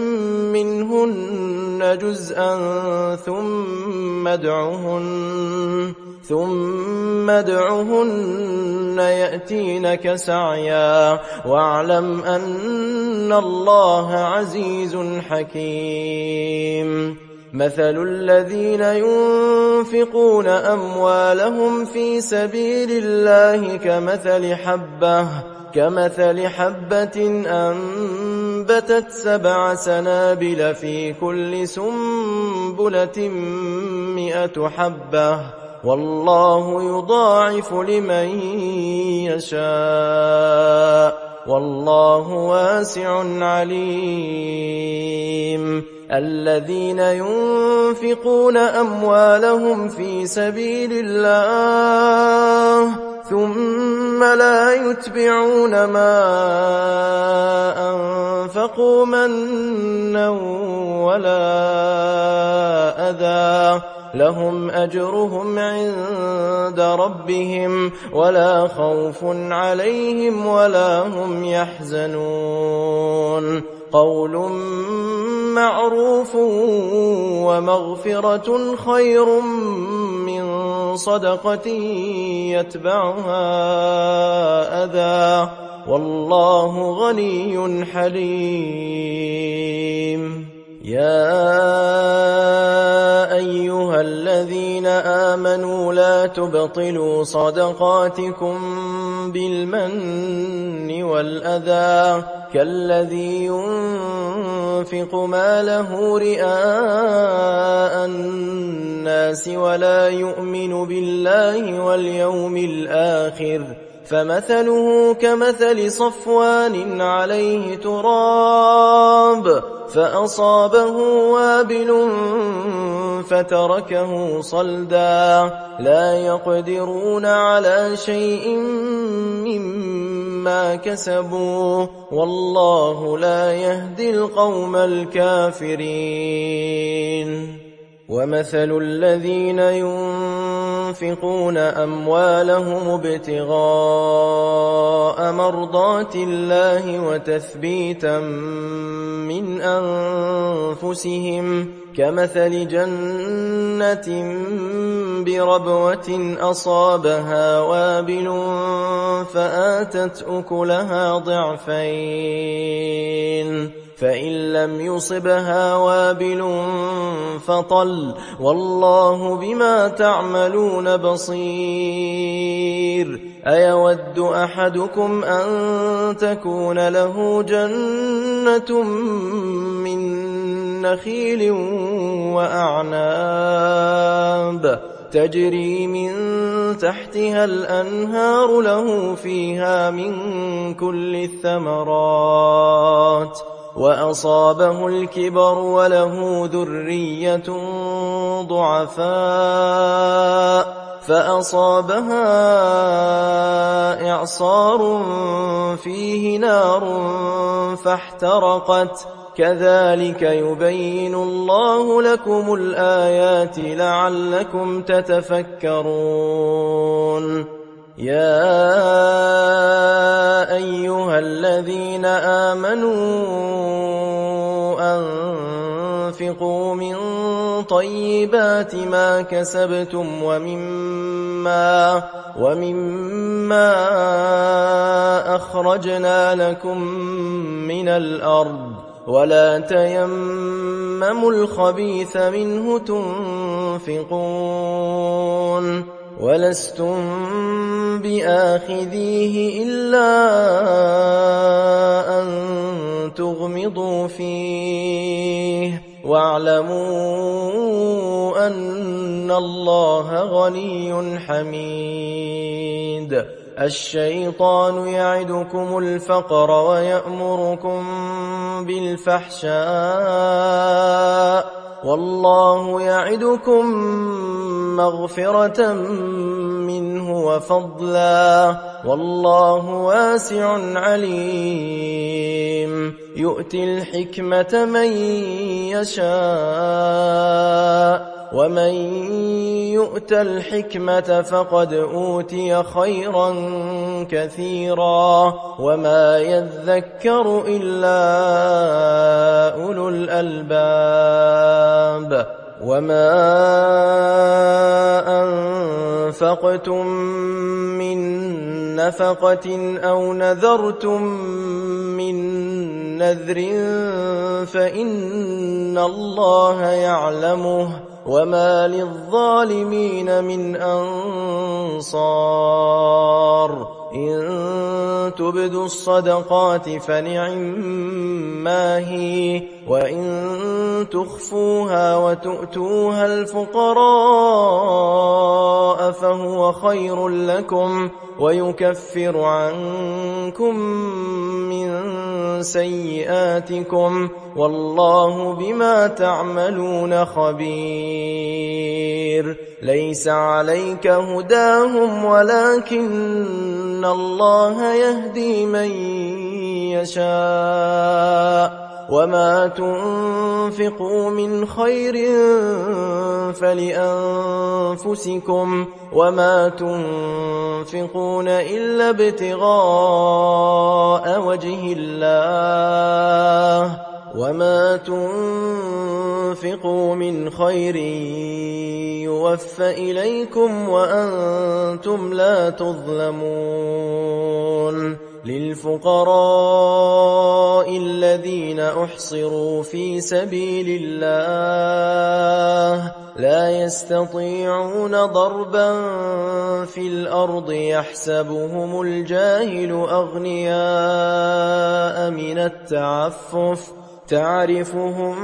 Speaker 1: منهن جزءا ثم ادعهن ثم ادعهن يأتينك سعيا واعلم أن الله عزيز حكيم مثل الذين ينفقون أموالهم في سبيل الله كمثل حبة كمثل حبة أنبتت سبع سنابل في كل سنبلة مئة حبة والله يضاعف لمن يشاء والله واسع عليم الذين ينفقون أموالهم في سبيل الله ثم لا يتبعون ما أنفقوا منا ولا أذى لهم أجرهم عند ربهم ولا خوف عليهم ولا هم يحزنون قول معروف ومغفرة خير من صدقة يتبعها أذى والله غني حليم يا أيها الذين آمنوا لا تبطلوا صدقاتكم بالمن والأذى كالذي ينفق ماله رئاء الناس ولا يؤمن بالله واليوم الآخر فمثله كمثل صفوان عليه تراب فأصابه وابل فتركه صلدا لا يقدرون على شيء مما كسبوا والله لا يهدي القوم الكافرين ومثل الذين ينفقون أموالهم ابتغاء مرضات الله وتثبيتا من أنفسهم كمثل جنة بربوة أصابها وابل فآتت أكلها ضعفين فإن لم يصبها وابل فطل والله بما تعملون بصير أيود أحدكم أن تكون له جنة من نخيل وأعناب تجري من تحتها الأنهار له فيها من كل الثمرات وأصابه الكبر وله ذرية ضعفاء فأصابها إعصار فيه نار فاحترقت كذلك يبين الله لكم الآيات لعلكم تتفكرون يا أيها الذين آمنوا أنفقوا من طيبات ما كسبتم ومما, ومما أخرجنا لكم من الأرض ولا تيمموا الخبيث منه تنفقون ولستم بآخذيه إلا أن تغمضوا فيه واعلموا أن الله غني حميد الشيطان يعدكم الفقر ويأمركم بالفحشاء والله يعدكم مغفرة منه وفضلا والله واسع عليم يؤتي الحكمة من يشاء ومن يؤت الحكمة فقد أوتي خيرا كثيرا وما يذكر إلا أولو الألباب وما أنفقتم من نفقة أو نذرتم من نذر فإن الله يعلمه وما للظالمين من أنصار إن تبدوا الصدقات فنعما هي وإن تخفوها وتؤتوها الفقراء فهو خير لكم ويكفر عنكم من سيئاتكم والله بما تعملون خبير ليس عليك هداهم ولكن الله يهدي من يشاء وما تنفقوا من خير فلأنفسكم وما تنفقون إلا ابتغاء وجه الله وما تنفقوا من خير يوفى إليكم وأنتم لا تظلمون للفقراء الذين أحصروا في سبيل الله لا يستطيعون ضربا في الأرض يحسبهم الجاهل أغنياء من التعفف تعرفهم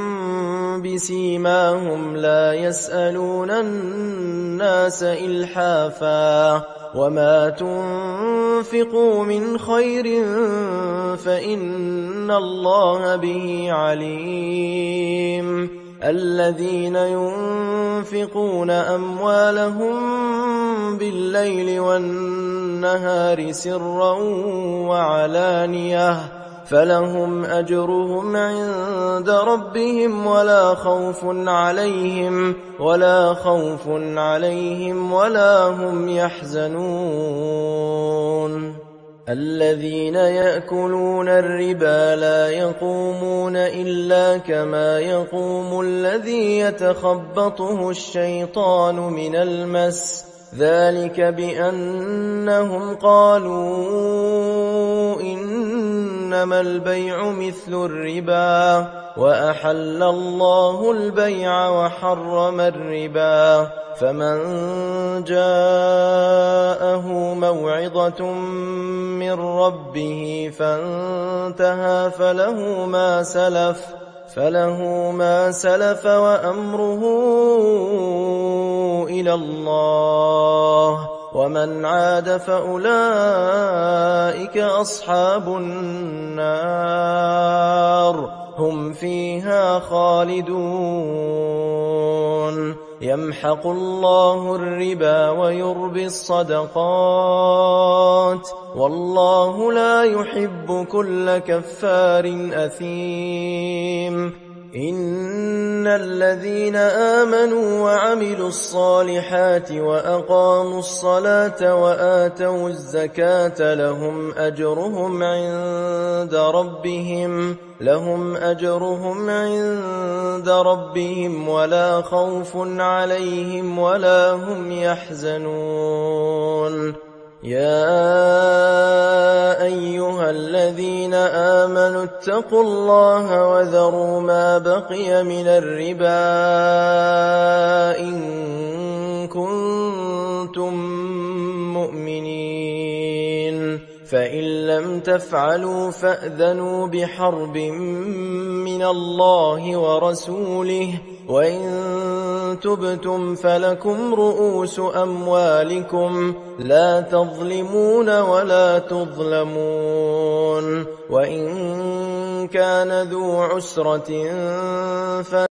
Speaker 1: بسيماهم لا يسألون الناس إلحافا وما تنفقوا من خير فإن الله به عليم الذين ينفقون أموالهم بالليل والنهار سرا وعلانية فلهم أجرهم عند ربهم ولا خوف عليهم ولا خوف عليهم ولا هم يحزنون الذين يأكلون الربا لا يقومون إلا كما يقوم الذي يتخبطه الشيطان من المس ذلك بأنهم قالوا إنما البيع مثل الربا وأحل الله البيع وحرم الربا فمن جاءه موعظة من ربه فانتهى فله ما سلف فله ما سلف وأمره إلى الله ومن عاد فأولئك أصحاب النار هم فيها خالدون يمحق الله الربا ويربي الصدقات والله لا يحب كل كفار أثيم إن الذين آمنوا وعملوا الصالحات وأقاموا الصلاة وآتوا الزكاة لهم أجرهم عند ربهم لهم أجرهم عند ربهم ولا خوف عليهم ولا هم يحزنون يا أيها الذين آمنوا اتقوا الله وذروا ما بقي من الربا إن كنتم مؤمنين فإن لم تفعلوا فأذنوا بحرب من الله ورسوله وإن تبتم فلكم رؤوس أموالكم لا تظلمون ولا تظلمون وإن كان ذو عسرة